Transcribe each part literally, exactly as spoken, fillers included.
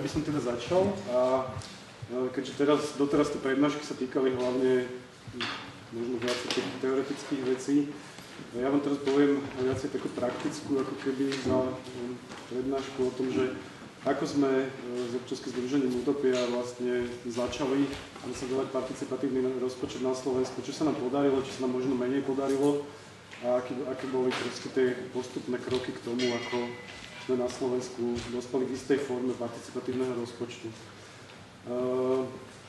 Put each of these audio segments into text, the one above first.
ja by som teda začal a keďže teraz, doteraz tie prednášky sa týkali hlavne možno viac tých teoretických vecí, ja vám teraz poviem viacej takú praktickú, ako keby za prednášku o tom, že ako sme s občianskym združením Utopia vlastne začali zasadovať participatívny rozpočet na Slovensku, čo sa nám podarilo, čo sa nám možno menej podarilo a aké, aké boli proste tie postupné kroky k tomu, ako sme na Slovensku dospeli k istej forme participatívneho rozpočtu. Uh,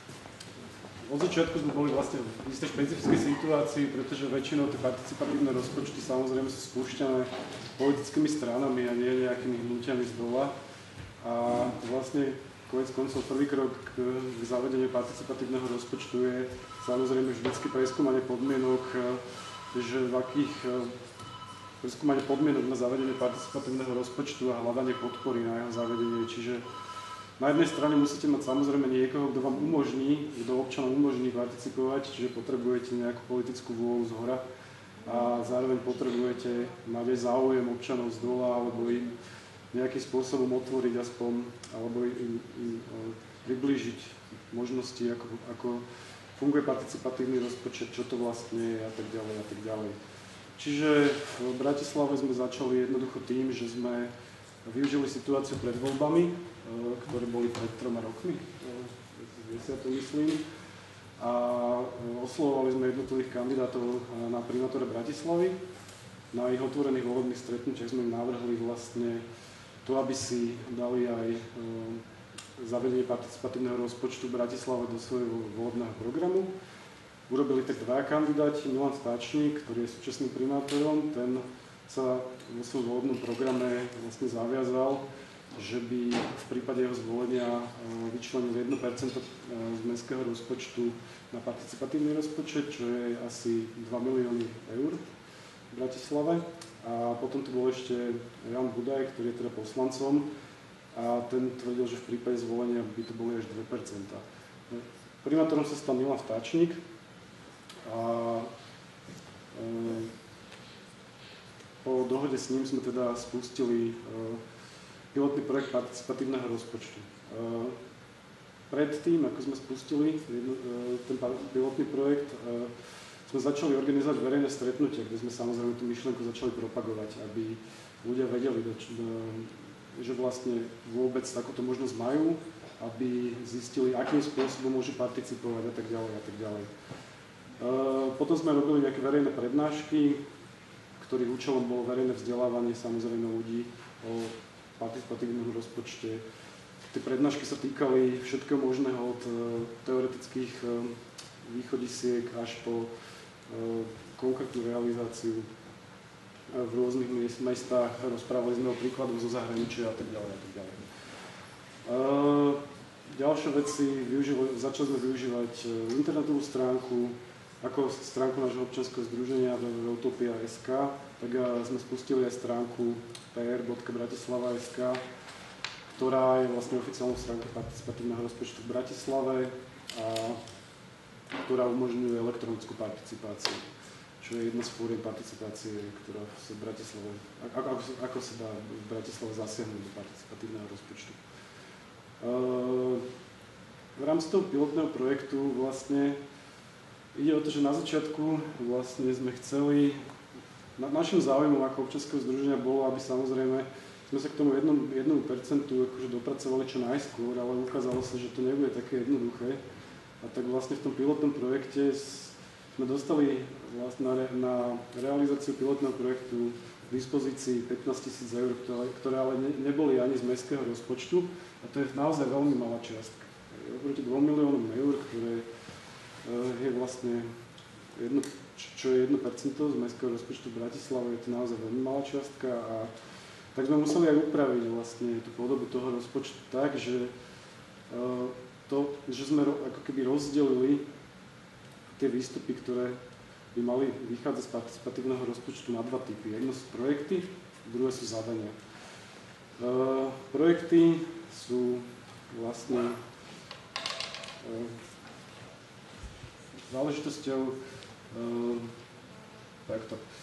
od začiatku sme boli vlastne v istej špecifickej situácii, pretože väčšinou tie participatívne rozpočty samozrejme sú spúšťané politickými stranami a nie nejakými hnutiami z dola. A vlastne konec koncov prvý krok k, k zavedeniu participatívneho rozpočtu je samozrejme vždycky preskúmanie podmienok, že v akých preskúmanie podmienok na zavedenie participatívneho rozpočtu a hľadanie podpory na jeho zavedenie. Čiže na jednej strane musíte mať samozrejme niekoho, kto vám umožní, kto občanom umožní participovať, čiže potrebujete nejakú politickú vôľu zhora a zároveň potrebujete mať aj záujem občanov z dola alebo im nejakým spôsobom otvoriť aspoň, alebo im, im priblížiť možnosti, ako, ako funguje participatívny rozpočet, čo to vlastne je a tak ďalej a tak ďalej. Čiže v Bratislave sme začali jednoducho tým, že sme využili situáciu pred voľbami, ktoré boli pred troma rokmi, ja to myslím, a oslovovali sme jednotlivých kandidátov na primátora Bratislavy. Na ich otvorených volebných stretnutiach sme im navrhli vlastne to, aby si dali aj e, zavedenie participatívneho rozpočtu v Bratislave do svojho volebného programu. Urobili tak dva kandidáti, Milan Stáčnik, ktorý je súčasným primátorom, ten sa vo svojom volebnom programe vlastne zaviazal, že by v prípade jeho zvolenia e, vyčlenil jedno percento z mestského rozpočtu na participatívny rozpočet, čo je asi dva milióny eur v Bratislave. A potom tu bol ešte Jan Budaj, ktorý je teda poslancom a ten tvrdil, že v prípade zvolenia by to boli až dve percentá. Primátorom sa stal Milan Stáčnik a e, po dohode s ním sme teda spustili e, pilotný projekt participatívneho rozpočtu. E, predtým, ako sme spustili jedno, e, ten pilotný projekt, e, sme začali organizovať verejné stretnutia, kde sme samozrejme tú myšlienku začali propagovať, aby ľudia vedeli, že vlastne vôbec takúto možnosť majú, aby zistili, akým spôsobom môžu participovať a tak ďalej a tak ďalej. Potom sme robili nejaké verejné prednášky, ktorých účelom bolo verejné vzdelávanie samozrejme ľudí o participatívnom rozpočte. Tie prednášky sa týkali všetkého možného od teoretických východisiek až po konkrétnu realizáciu v rôznych mestách, rozprávali sme o príkladoch zo zahraničia a tak ďalej a tak ďalej. Ďalšie veci, začali sme využívať internetovú stránku, ako stránku nášho občianskeho združenia w w w bodka utopia bodka es ka, tak sme spustili aj stránku p r bodka bratislava bodka es ka, ktorá je vlastne oficiálnou stránkou participatívneho rozpočtu v Bratislave a ktorá umožňuje elektronickú participáciu, čo je jedna z fóriem participácie, ktorá sa v Bratislave, ako, ako, ako sa dá v Bratislave zasiahnuť do participatívneho rozpočtu. V rámci toho pilotného projektu vlastne ide o to, že na začiatku vlastne sme chceli, na, našim záujmom ako občianskeho združenia bolo, aby samozrejme sme sa k tomu jednom, jednomu percentu akože dopracovali čo najskôr, ale ukázalo sa, že to nebude také jednoduché. A tak vlastne v tom pilotnom projekte sme dostali vlastne na, re, na realizáciu pilotného projektu k dispozícii pätnásť tisíc eur, ktoré, ktoré ale ne, neboli ani z mestského rozpočtu. A to je naozaj veľmi malá čiastka. Oproti dvom miliónom eur, ktoré e, je vlastne jedno, čo je jedno percento z mestského rozpočtu v Bratislave, je to naozaj veľmi malá čiastka. A tak sme museli aj upraviť vlastne tú podobu toho rozpočtu tak, že e, to, že sme ako keby rozdelili tie výstupy, ktoré by mali vychádzať z participatívneho rozpočtu na dva typy. Jedno sú projekty, druhé sú zadania. E, projekty sú vlastne e, záležitosťou e, takto. E,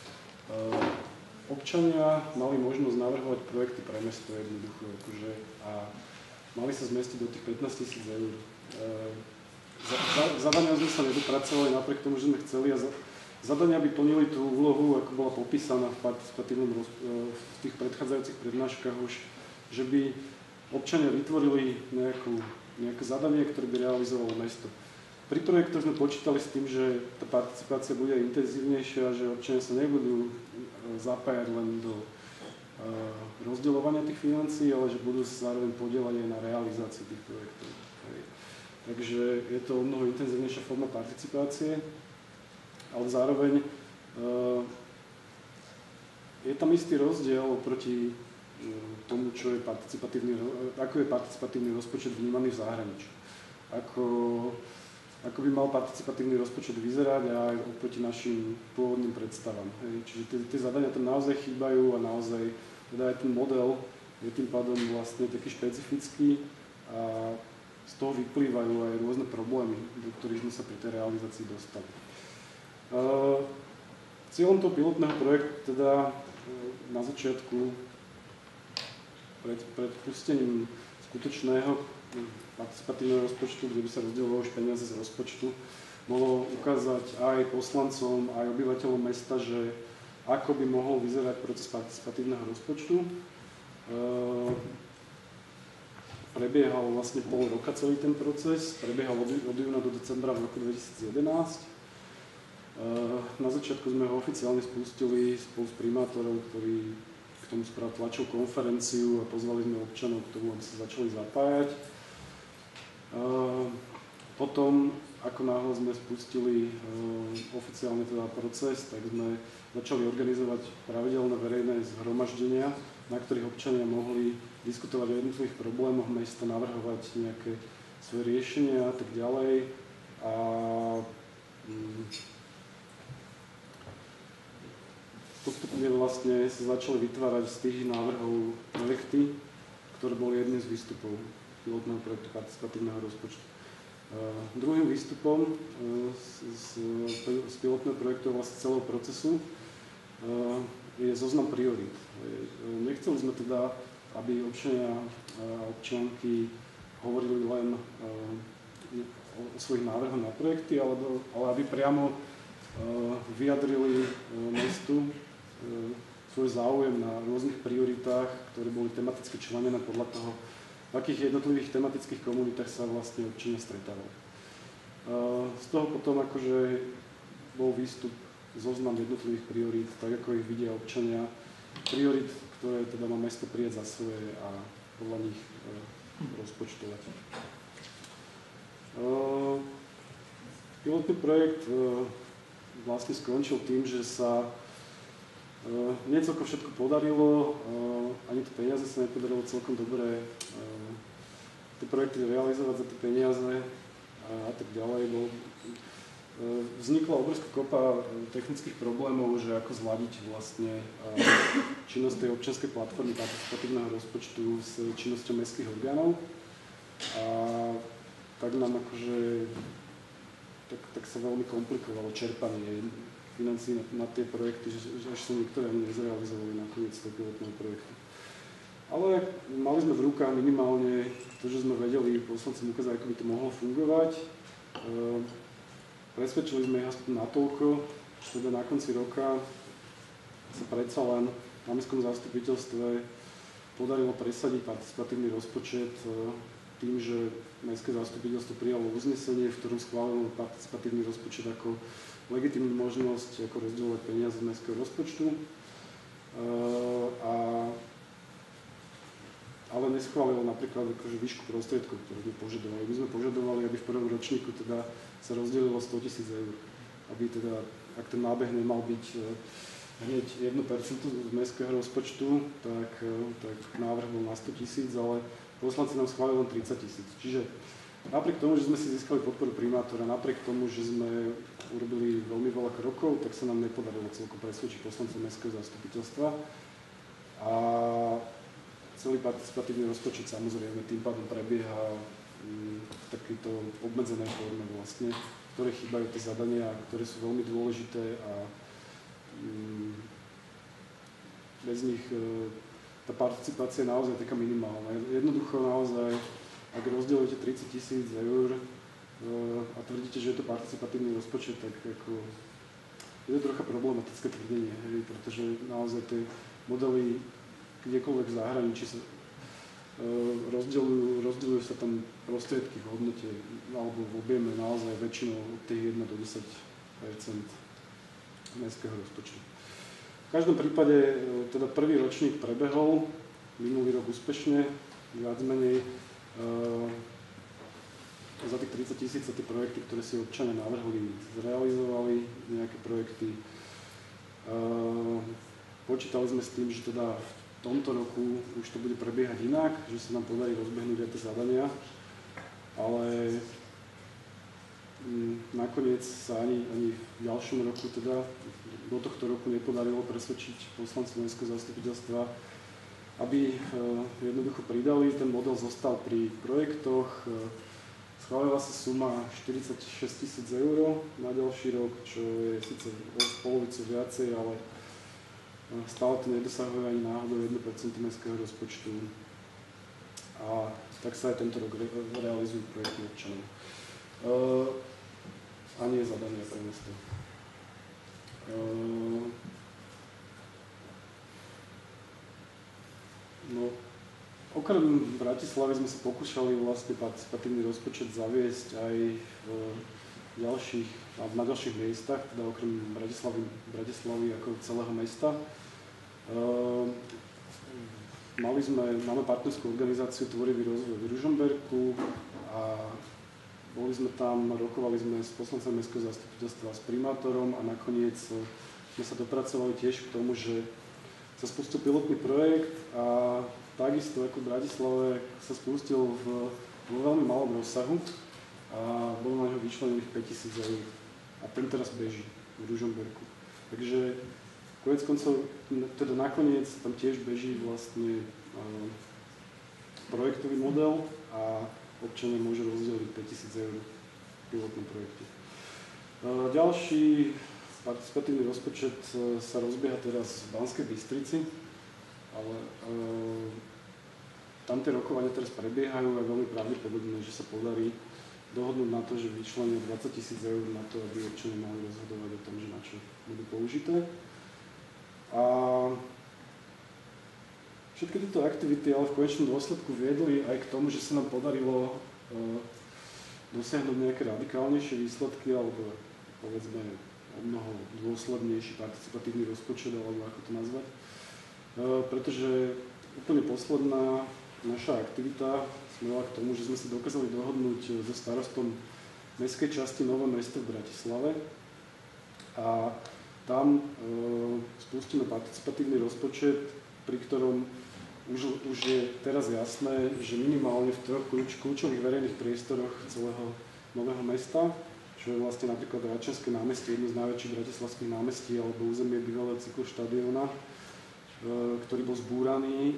občania mali možnosť navrhovať projekty pre mesto jednoducho, akože, a mali sa zmestiť do tých pätnásť tisíc eur. Za, za, zadania sme sa nedopracovali napriek tomu, že sme chceli a za, zadania by plnili tú úlohu, ako bola popísaná v participatívnom roz, v tých predchádzajúcich prednáškach už, že by občania vytvorili nejakú, nejaké zadanie, ktoré by realizovalo mesto. Pri projektoch sme počítali s tým, že tá participácia bude intenzívnejšia, že občania sa nebudú zapájať len do uh, rozdeľovania tých financií, ale že budú sa zároveň podieľať aj na realizácii tých projektov. Hej. Takže je to o mnoho intenzívnejšia forma participácie, ale zároveň uh, je tam istý rozdiel oproti tomu, čo je participatívny, ako je participatívny rozpočet vnímaný v zahraničí. Ako, ako by mal participatívny rozpočet vyzerať aj oproti našim pôvodným predstavám. Hej. Čiže tie, tie zadania tam naozaj chýbajú a naozaj teda aj ten model je tým pádom vlastne taký špecifický a z toho vyplývajú aj rôzne problémy, do ktorých sme sa pri tej realizácii dostali. Uh, cieľom toho pilotného projektu teda uh, na začiatku Pred, pred pustením skutočného participatívneho rozpočtu, kde by sa rozdielovalo už peniaze z rozpočtu, bolo ukázať aj poslancom, aj obyvateľom mesta, že ako by mohol vyzerať proces participatívneho rozpočtu. E, prebiehal vlastne pol roka celý ten proces, prebiehal od, od júna do decembra v roku dvetisíc jedenásť. E, na začiatku sme ho oficiálne spustili spolu s primátorom, ktorý k tomu spravil tlačovú konferenciu a pozvali sme občanov k tomu, aby sa začali zapájať. Potom, ako náhle sme spustili oficiálne teda proces, tak sme začali organizovať pravidelné verejné zhromaždenia, na ktorých občania mohli diskutovať o jednotlivých problémoch mesta, navrhovať nejaké svoje riešenia a tak ďalej. A postupne vlastne sa začali vytvárať z tých návrhov projekty, ktoré boli jedným z výstupov pilotného projektu participatívneho rozpočtu. Uh, druhým výstupom uh, z, z, z pilotného projektu vlastne celého procesu uh, je zoznam priorít. Uh, nechceli sme teda, aby občania a občianky hovorili len uh, o, o svojich návrhoch na projekty, ale, do, ale aby priamo uh, vyjadrili uh, mestu svoj záujem na rôznych prioritách, ktoré boli tematicky členené podľa toho, v akých jednotlivých tematických komunitách sa vlastne občania stretávali. Z toho potom akože bol výstup zoznam jednotlivých priorít, tak ako ich vidia občania, priorit, ktoré teda má mesto prijať za svoje a podľa nich rozpočtovať. Pilotný projekt vlastne skončil tým, že sa Uh, nie celkom všetko podarilo, uh, ani to peniaze sa nepodarilo celkom dobre uh, tie projekty realizovať za tie peniaze a, a tak ďalej. Bol, uh, vznikla obrovská kopa technických problémov, že ako zladiť vlastne uh, činnosť tej občianskej platformy participatívneho rozpočtu s činnosťou mestských orgánov. A tak nám akože tak, tak sa veľmi komplikovalo čerpanie financí na, na tie projekty, že, že až sa niektoré ani nezrealizovali nakoniec toho pilotného projektu. Ale mali sme v rukách minimálne to, že sme vedeli poslancom ukázať, ako by to mohlo fungovať. E, presvedčili sme ich aspoň natoľko, že teda na konci roka sa predsa len na mestskom zastupiteľstve podarilo presadiť participatívny rozpočet e, tým, že mestské zastupiteľstvo prijalo uznesenie, v ktorom schválilo participatívny rozpočet ako legitímnu možnosť ako rozdielovať peniaze z mestského rozpočtu, uh, a, ale neschválilo napríklad akože výšku prostriedkov, ktoré sme požadovali. My sme požadovali, aby v prvom ročníku teda sa rozdelilo sto tisíc eur, aby teda, ak ten nábeh nemal byť uh, hneď jedno percento z mestského rozpočtu, tak, uh, tak návrh bol na sto tisíc, ale poslanci nám schválili len tridsať tisíc. Čiže napriek tomu, že sme si získali podporu primátora, napriek tomu, že sme urobili veľmi veľa krokov, tak sa nám nepodarilo celkom presvedčiť poslancov mestského zastupiteľstva. A celý participatívny rozpočet samozrejme tým pádom prebieha v takejto obmedzenej forme vlastne, ktoré chýbajú tie zadania, ktoré sú veľmi dôležité a bez nich tá participácia je naozaj taká minimálna. Jednoducho naozaj ak rozdeľujete tridsať tisíc eur a tvrdíte, že je to participatívny rozpočet, tak ako je to trocha problematické tvrdenie, hej, pretože naozaj tie modely kdekoľvek v zahraničí sa rozdeľujú, rozdeľujú sa tam prostriedky v hodnote alebo v objeme naozaj väčšinou od tých jeden do desať percent mestského rozpočtu. V každom prípade teda prvý ročník prebehol, minulý rok úspešne, viac menej. Za tých tridsať tisíc sa tie projekty, ktoré si občania navrhli, zrealizovali nejaké projekty. Počítali sme s tým, že teda v tomto roku už to bude prebiehať inak, že sa nám podarí rozbehnúť aj tie zadania, ale nakoniec sa ani, ani v ďalšom roku, teda do tohto roku nepodarilo presvedčiť poslancov mestského zastupiteľstva, aby jednoducho pridali. Ten model zostal pri projektoch. Schválila sa suma štyridsaťšesť tisíc eur na ďalší rok, čo je síce o polovicu viacej, ale stále to nedosahuje ani náhodou jedno percento mestského rozpočtu. A tak sa aj tento rok re realizujú projekty občanov. Uh, a nie zadania pre mesto. Uh, no, okrem Bratislavy sme sa pokúšali vlastne participatívny rozpočet zaviesť aj v ďalších, na ďalších miestach, teda okrem Bratislavy, Bratislavy ako celého mesta. Uh, mali sme, máme partnerskú organizáciu Tvorivý rozvoj v Ružomberku a boli sme tam, rokovali sme s poslancom mestského zastupiteľstva, s primátorom a nakoniec sme sa dopracovali tiež k tomu, že sa spustil pilotný projekt a takisto ako v Bratislave sa spustil v, v veľmi malom rozsahu a bolo na ňo vyčlenených päťtisíc eur a ten teraz beží v Ružomberku. Takže konec koncov, teda nakoniec tam tiež beží vlastne uh, projektový model a občania môžu rozdeliť päťtisíc eur v pilotnom projekte. Uh, ďalší participatívny rozpočet uh, sa rozbieha teraz v Banskej Bystrici, ale uh, tam tie rokovania teraz prebiehajú a veľmi pravdepodobné, že sa podarí dohodnúť na to, že vyčlenia dvadsať tisíc eur na to, aby občania mali rozhodovať o tom, že na čo budú použité. A všetky tieto aktivity ale v konečnom dôsledku viedli aj k tomu, že sa nám podarilo uh, dosiahnuť nejaké radikálnejšie výsledky alebo povedzme o mnoho dôslednejší participatívny rozpočet, alebo ako to nazvať. Uh, pretože úplne posledná naša aktivita smerala k tomu, že sme sa dokázali dohodnúť so starostom mestskej časti Nové Mesto v Bratislave a tam e, spustíme participatívny rozpočet, pri ktorom už, už je teraz jasné, že minimálne v troch kľúč, kľúčových verejných priestoroch celého Nového Mesta, čo je vlastne napríklad Račianske námestie, jedno z najväčších bratislavských námestí, alebo územie bývalého cykloštadióna, e, ktorý bol zbúraný, e,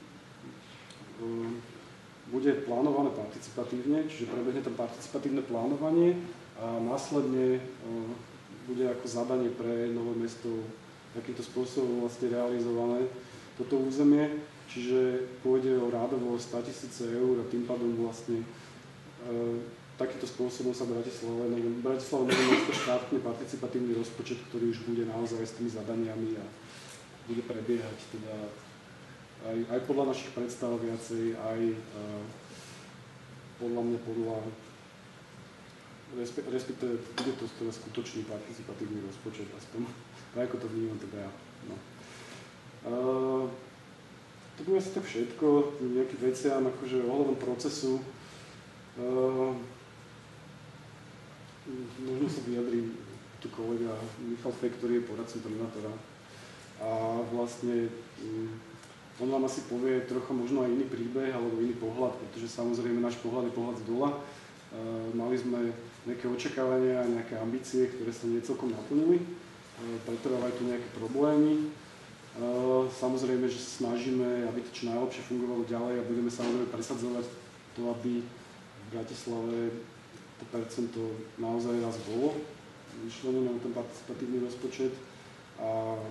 bude plánované participatívne, čiže prebehne tam participatívne plánovanie a následne e, bude ako zadanie pre Nové Mesto takýmto spôsobom vlastne realizované toto územie, čiže pôjde o rádovo sto tisíc eur a tým pádom vlastne e, takýmto spôsobom sa Bratislava Bratislava Nové Mesto štátne participatívny rozpočet, ktorý už bude naozaj s tými zadaniami a bude prebiehať teda aj, aj podľa našich predstav viacej, aj e, podľa mňa podľa respektíve bude to teda skutočný participatívny rozpočet, aspoň tak, ako to vnímam teda ja. No. Uh, to bude asi tak všetko, nejakým veciam, akože ohľadom procesu. Uh, možno sa vyjadrí tu kolega Michal Fek, ktorý je poradcom primátora. A vlastne um, on vám asi povie trocha možno aj iný príbeh alebo iný pohľad, pretože samozrejme náš pohľad je pohľad z dola. Uh, mali sme nejaké očakávania a nejaké ambície, ktoré sa nie celkom naplnili. Uh, pretrvávajú tu nejaké problémy. Uh, samozrejme, že sa snažíme, aby to čo najlepšie fungovalo ďalej a budeme samozrejme presadzovať to, aby v Bratislave to percento naozaj raz bolo vyčlenené na ten participatívny rozpočet. A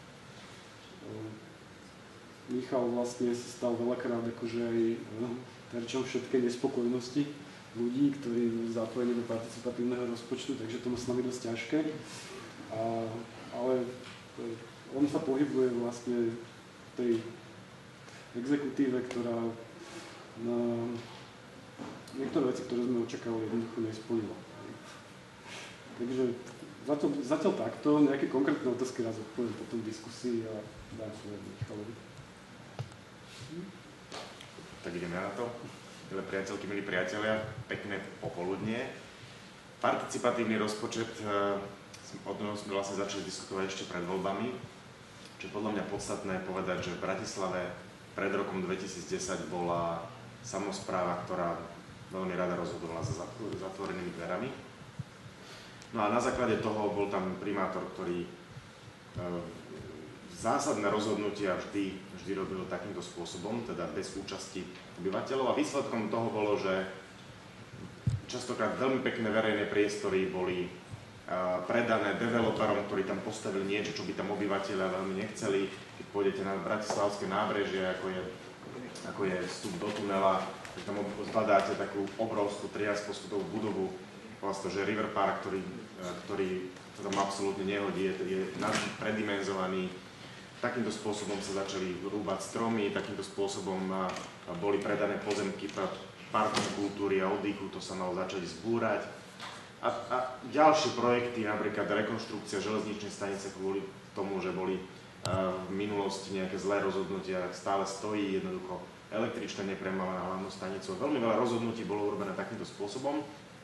uh, Michal vlastne sa stal veľakrát akože aj uh, terčom všetkej nespokojnosti ľudí, ktorí sú zapojení do participatívneho rozpočtu, takže to má s nami dosť ťažké. A, ale on sa pohybuje vlastne v tej exekutíve, ktorá na niektoré veci, ktoré sme očakávali, jednoducho nesplnila. Takže zatiaľ, zatiaľ takto, nejaké konkrétne otázky raz odpoviem potom v diskusii a dám svoje Michalovi. Tak ideme na to. Milé priateľky, milí priatelia, pekné popoludnie. Participatívny rozpočet, od toho sme vlastne začali diskutovať ešte pred voľbami, čo je podľa mňa podstatné povedať, že v Bratislave pred rokom dvetisícdesať bola samospráva, ktorá veľmi rada rozhodovala za zatvorenými dverami. No a na základe toho bol tam primátor, ktorý e, zásadné rozhodnutia vždy, vždy robil takýmto spôsobom, teda bez účasti obyvateľov. A výsledkom toho bolo, že častokrát veľmi pekné verejné priestory boli e, predané developerom, ktorí tam postavili niečo, čo by tam obyvateľia veľmi nechceli. Keď pôjdete na bratislavské nábrežie, ako je, ako je vstup do tunela, tak tam zbadáte takú obrovskú triasposchodovú budovu, vlastne, že River Park, ktorý, ktorý sa tam absolútne nehodí, je, je predimenzovaný. Takýmto spôsobom sa začali rúbať stromy, takýmto spôsobom boli predané pozemky pre parkové kultúry a oddychu, to sa malo začať zbúrať. A, a ďalšie projekty, napríklad rekonštrukcia železničnej stanice kvôli tomu, že boli v minulosti nejaké zlé rozhodnutia, stále stojí jednoducho. Električná nepremáva na hlavnú stanicu. Veľmi veľa rozhodnutí bolo urobené takýmto spôsobom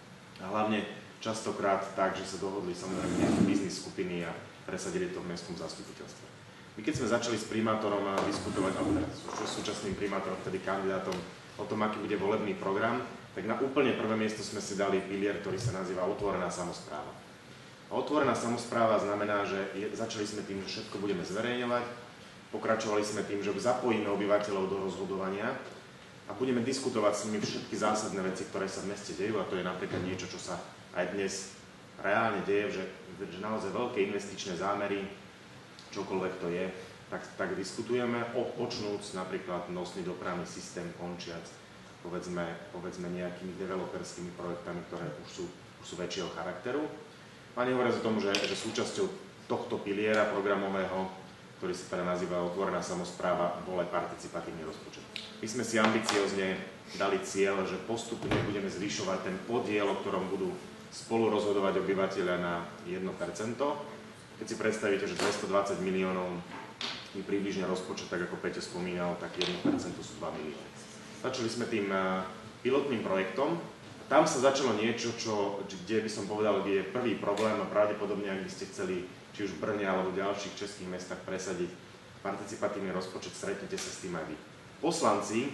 a hlavne častokrát tak, že sa dohodli samozrejme nejaké biznis skupiny a presadili to v mestskom zastupiteľstve. My keď sme začali s primátorom diskutovať, alebo teda s súčasným primátorom, vtedy kandidátom, o tom, aký bude volebný program, tak na úplne prvé miesto sme si dali pilier, ktorý sa nazýva otvorená samospráva. A otvorená samospráva znamená, že je, začali sme tým, že všetko budeme zverejňovať. Pokračovali sme tým, že zapojíme obyvateľov do rozhodovania a budeme diskutovať s nimi všetky zásadné veci, ktoré sa v meste dejú, a to je napríklad niečo, čo sa aj dnes reálne deje, že, že naozaj veľké investičné zámery, čokoľvek to je, tak, tak diskutujeme, počnúc napríklad nosný dopravný systém, končiac povedzme, povedzme nejakými developerskými projektami, ktoré už sú, už sú väčšieho charakteru. A nehovoriac o tom, že, že súčasťou tohto piliera programového, ktorý sa teda nazýva otvorená samospráva, bol aj participatívny rozpočet. My sme si ambiciozne dali cieľ, že postupne budeme zvyšovať ten podiel, o ktorom budú spolu rozhodovať obyvateľia na jedno percento. Keď si predstavíte, že dvestodvadsať miliónov je približne rozpočet, tak ako Peťo spomínal, tak jedno percento sú dva milióny. Začali sme tým pilotným projektom. Tam sa začalo niečo, čo, kde by som povedal, kde je prvý problém a pravdepodobne, ak by ste chceli či už v Brne alebo v ďalších českých mestách presadiť participatívny rozpočet, stretnete sa s tým aj vy. Poslanci,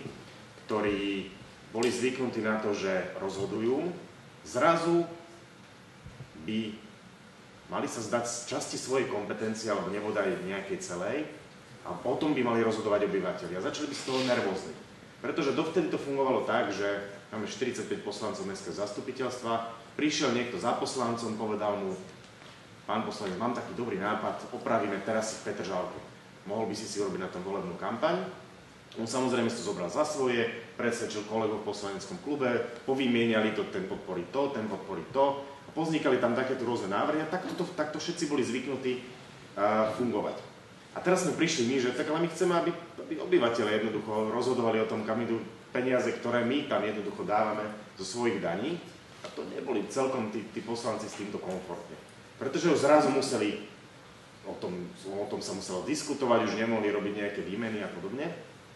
ktorí boli zvyknutí na to, že rozhodujú, zrazu by mali sa zdať z časti svojej kompetencie alebo nebodaj nejakej celej a potom by mali rozhodovať obyvateľia. Začali by z toho nervózni. Pretože dovtedy to fungovalo tak, že máme štyridsaťpäť poslancov mestského zastupiteľstva, prišiel niekto za poslancom, povedal mu: pán poslanec, mám taký dobrý nápad, opravíme terasy v Petržalke. Mohol by si si urobiť na tom volebnú kampaň? On samozrejme si to zobral za svoje, presvedčil kolegov v poslaneckom klube, povymieniali to, ten podporí to, ten podporí to. A poznikali tam takéto rôzne návrhy a takto, to, takto všetci boli zvyknutí uh, fungovať. A teraz sme prišli my, že tak ale my chceme, aby, aby obyvateľe jednoducho rozhodovali o tom, kam idú peniaze, ktoré my tam jednoducho dávame zo svojich daní. A to neboli celkom tí, tí poslanci s týmto komfortne. Pretože už zrazu museli, o tom, o tom sa muselo diskutovať, už nemohli robiť nejaké výmeny a podobne.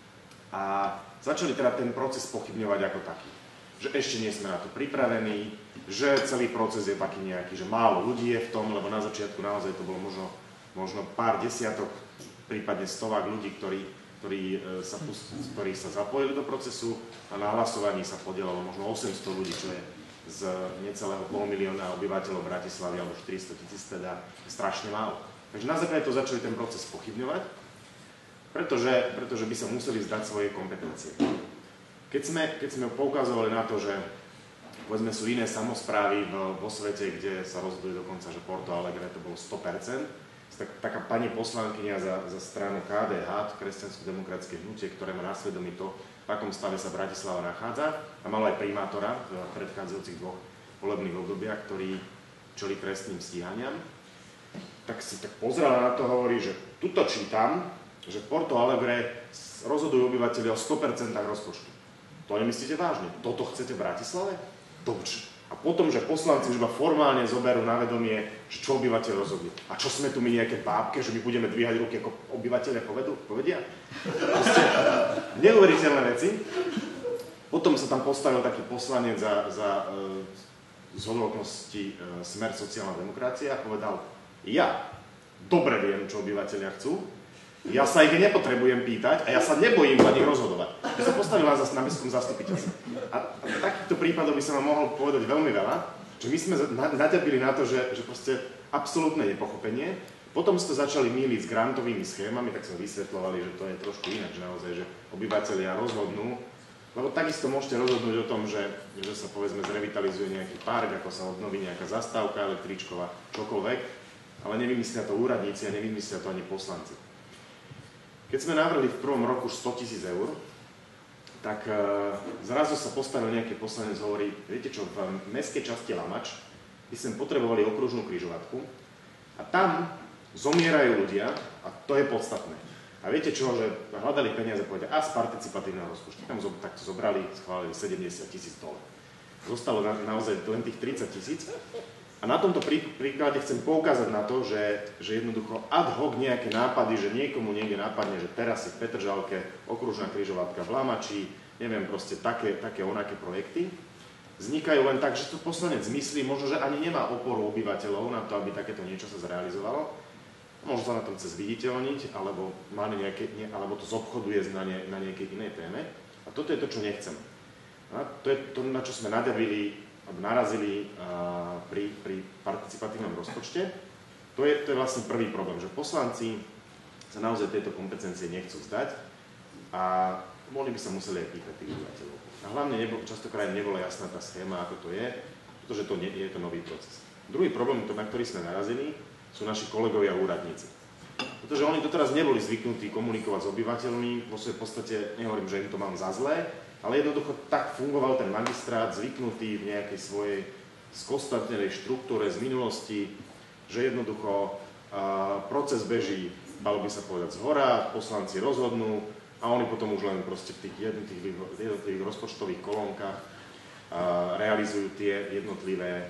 A začali teda ten proces pochybňovať ako taký. Že ešte nie sme na to pripravení, že celý proces je taký nejaký, že málo ľudí je v tom, lebo na začiatku naozaj to bolo možno, možno pár desiatok, prípadne stovák ľudí, ktorí, ktorí, sa, ktorí sa zapojili do procesu a na hlasovaní sa podielalo možno osemsto ľudí, čo je z necelého pol milióna obyvateľov Bratislavy alebo štyristo tisíc, teda strašne málo. Takže na základe to začali ten proces pochybňovať, pretože, pretože by sa museli zdať svoje kompetencie. Keď sme, keď sme poukazovali na to, že povedzme sú iné samosprávy vo, vo svete, kde sa rozhoduje dokonca, že Porto Alegre to bolo sto percent, tak, taká pani poslankyňa za, za stranu ká dé há, Kresťansko-demokratické hnutie, ktoré má na svedomí to, v akom stave sa Bratislava nachádza a mal aj primátora v predchádzajúcich dvoch volebných obdobiach, ktorý čelí trestným stíhaniam. Tak si tak pozrela na to a hovorí, že tuto čítam, že v Porto Alegre rozhodujú obyvateľia o sto percent rozpočtu. To nemyslíte vážne? Toto chcete v Bratislave? Dobře. A potom, že poslanci už iba formálne zoberú na vedomie, že čo obyvateľ rozhoduje. A čo sme tu my nejaké bábke, že my budeme dvíhať ruky ako obyvateľia povedu, povedia? Proste neuveriteľné veci. Potom sa tam postavil taký poslanec za, za e, zhodou okolností e, Smer sociálna demokracia a povedal, ja dobre viem, čo obyvateľia chcú, ja sa ich nepotrebujem pýtať a ja sa nebojím za nich rozhodovať. Ja sa postavil na, na mestskom zastupiteľstve. A, a takýchto prípadov by sa vám mohol povedať veľmi veľa, že my sme na, naťapili na to, že, že proste absolútne nepochopenie. Potom ste to začali míliť s grantovými schémami, tak sme vysvetľovali, že to je trošku inak, že naozaj, že obyvateľia rozhodnú, lebo takisto môžete rozhodnúť o tom, že, že sa povedzme zrevitalizuje nejaký park, ako sa obnoví nejaká zastávka električková, čokoľvek, ale nevymyslia to úradníci a nevymyslia to ani poslanci. Keď sme navrhli v prvom roku sto tisíc eur, tak e, zrazu sa postavil nejaký poslanec a hovorí, viete čo, v mestskej časti Lamač by sme potrebovali okružnú križovatku a tam zomierajú ľudia a to je podstatné. A viete čo, že hľadali peniaze, povedia, a z participatívneho rozpočtu. Tam takto zobrali, schválili sedemdesiat tisíc dole. Zostalo na, naozaj len tých tridsať tisíc. A na tomto prí, príklade chcem poukázať na to, že, že jednoducho ad hoc nejaké nápady, že niekomu niekde nápadne, že teraz je v Petržalke okružná križovatka v Lamači, neviem, proste také, také onaké projekty, vznikajú len tak, že to poslanec myslí, možno, že ani nemá oporu obyvateľov na to, aby takéto niečo sa zrealizovalo. Môže sa na tom cez viditeľniť, alebo, má nejaké, nie, alebo to zobchoduje na, ne, na nejakej inej téme. A toto je to, čo nechcem. A to je to, na čo sme nadavili narazili uh, pri, pri participatívnom rozpočte. To je, to je vlastne prvý problém, že poslanci sa naozaj tejto kompetencie nechcú vzdať a oni by sa museli aj pýtať tých obyvateľov. A hlavne nebo, častokrát nebola jasná tá schéma, ako to je, pretože to nie, je to nový proces. Druhý problém, na ktorý sme narazili, sú naši kolegovia úradníci. Pretože oni doteraz neboli zvyknutí komunikovať s obyvateľmi, vo svojej podstate, nehovorím, že im to mám za zlé, ale jednoducho tak fungoval ten magistrát, zvyknutý v nejakej svojej skostatnenej štruktúre z minulosti, že jednoducho uh, proces beží, malo by sa povedať, zhora, poslanci rozhodnú a oni potom už len proste v tých jednotlivých, jednotlivých rozpočtových kolónkach uh, realizujú tie jednotlivé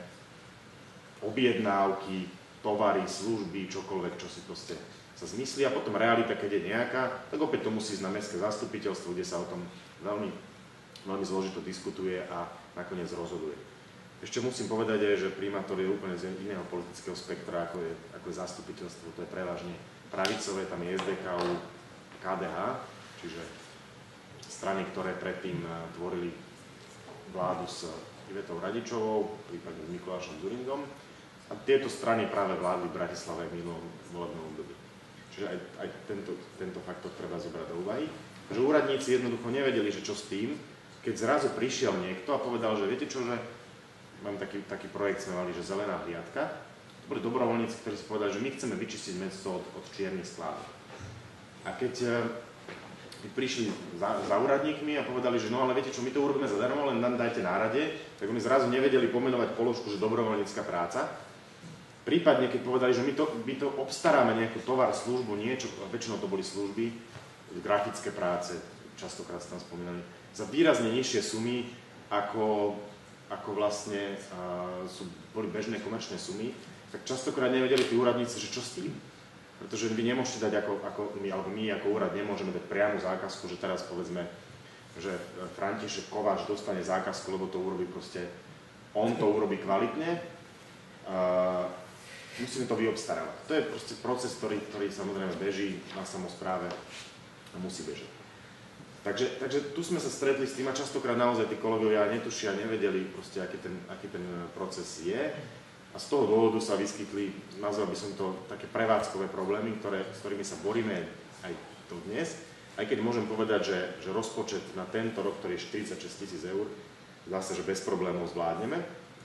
objednávky, tovary, služby, čokoľvek, čo si proste sa zmyslí a potom realita, keď je nejaká, tak opäť to musí ísť na mestské zastupiteľstvo, kde sa o tom veľmi veľmi zložito diskutuje a nakoniec rozhoduje. Ešte musím povedať aj, že primátor je úplne z iného politického spektra, ako je, ako je zastupiteľstvo, to je prevažne pravicové, tam je es dé ká ú, ká dé há, čiže strany, ktoré predtým tvorili vládu s Ivetou Radičovou, prípadne s Mikulášom Dzurindom, a tieto strany práve vládli v Bratislave v minulom volebnom období. Čiže aj, aj tento, tento faktor treba zobrať do úvahy, že úradníci jednoducho nevedeli, že čo s tým, keď zrazu prišiel niekto a povedal, že viete čo, že mám taký, taký projekt, sme mali, že zelená hliadka. To boli dobrovoľníci, ktorí si povedali, že my chceme vyčistiť mesto od, od čiernych skládok. A keď, keď prišli za, za úradníkmi a povedali, že no ale viete čo, my to urobíme zadarmo, len nám dajte nárade, tak oni zrazu nevedeli pomenovať položku, že dobrovoľnícka práca. Prípadne, keď povedali, že my to, my to obstaráme nejakú tovar, službu, niečo, väčšinou to boli služby, grafické práce, častokrát sa tam spomínali, za výrazne nižšie sumy, ako, ako vlastne uh, sú, boli bežné komerčné sumy, tak častokrát nevedeli tí úradníci, že čo s tým. Pretože vy nemôžete dať, ako, ako my, alebo my ako úrad nemôžeme dať priamu zákazku, že teraz povedzme, že František Kováč dostane zákazku, lebo to urobí proste, on to urobí kvalitne, uh, musíme to vyobstarávať. To je proste proces, ktorý, ktorý samozrejme beží na samospráve a musí bežať. Takže, takže tu sme sa stretli s tým a častokrát naozaj tí kolegovia netušia, nevedeli proste, aký ten, aký ten proces je. A z toho dôvodu sa vyskytli, nazval by som to, také prevádzkové problémy, ktoré, s ktorými sa boríme aj to dnes. Aj keď môžem povedať, že, že rozpočet na tento rok, ktorý je štyridsaťšesť tisíc eur, zdá sa, že bez problémov zvládneme.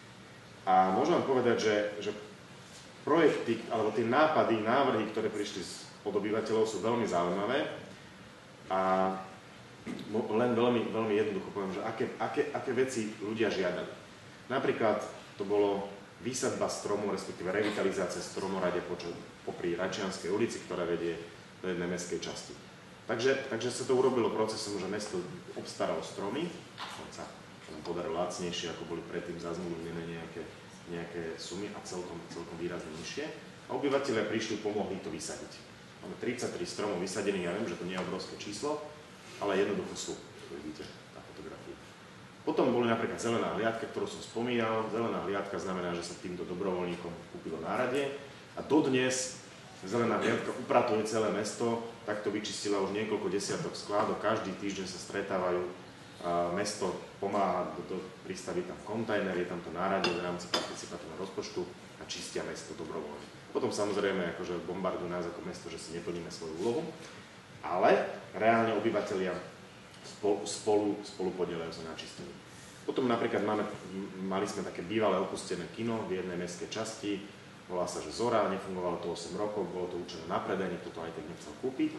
A môžem vám povedať, že, že projekty, alebo tie nápady, návrhy, ktoré prišli od obyvateľov, sú veľmi zaujímavé. A len veľmi, veľmi jednoducho poviem, že aké, aké, aké veci ľudia žiadali. Napríklad to bolo výsadba stromov, respektíve revitalizácia stromorade popri Račianskej ulici, ktorá vedie do jednej mestskej časti. Takže, takže sa to urobilo procesom, že mesto obstaralo stromy, sa tam podarilo lacnejšie, ako boli predtým zazmluvnené nejaké, nejaké sumy a celkom, celkom výrazne nižšie. A obyvatelia prišli, pomohli to vysadiť. Máme tridsaťtri stromov vysadených, ja viem, že to nie je obrovské číslo, ale jednoducho sú, to vidíte na fotografii. Potom boli napríklad zelená hliadka, ktorú som spomínal. Zelená hliadka znamená, že sa týmto dobrovoľníkom kúpilo náradie a dodnes zelená hliadka upratuje celé mesto, takto vyčistila už niekoľko desiatok skládok, každý týždeň sa stretávajú, a mesto pomáha, do, do, pristaví tam kontajner, je tam to náradie v rámci participatívneho rozpočtu a čistia mesto dobrovoľne. Potom samozrejme akože bombardujú nás ako mesto, že si neplníme svoju úlohu, ale reálne obyvatelia spolu, spolu, spolu podielajú sa na čistení. Potom napríklad máme, mali sme také bývalé opustené kino v jednej mestskej časti, volá sa, že Zora, nefungovalo to osem rokov, bolo to určené na predaj, nikto to aj tak nechcel kúpiť.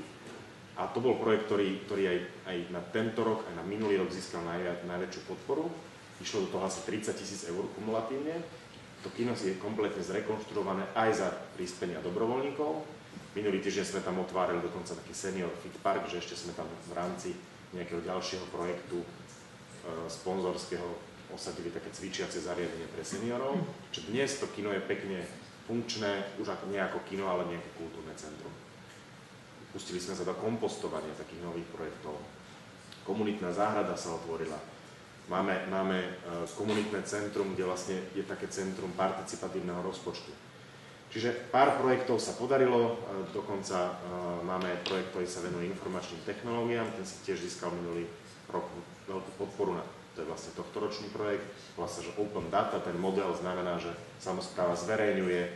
A to bol projekt, ktorý, ktorý aj, aj na tento rok, aj na minulý rok získal najviac, najväčšiu podporu. Išlo do toho asi tridsať tisíc eur kumulatívne. To kino si je kompletne zrekonštruované aj za prispenia dobrovoľníkov. Minulý týždeň sme tam otvárali dokonca taký senior fit park, že ešte sme tam v rámci nejakého ďalšieho projektu e, sponzorského osadili také cvičiace zariadenie pre seniorov. Čiže dnes to kino je pekne funkčné, už ako, nie ako kino, ale nejaké kultúrne centrum. Pustili sme sa do kompostovania takých nových projektov. Komunitná záhrada sa otvorila. Máme, máme e, komunitné centrum, kde vlastne je také centrum participatívneho rozpočtu. Čiže pár projektov sa podarilo, dokonca máme projekt, ktorý sa venuje informačným technológiám, ten si tiež získal minulý rok veľkú podporu, na, to je vlastne tohtoročný projekt, vlastne, že Open Data, ten model znamená, že samospráva zverejňuje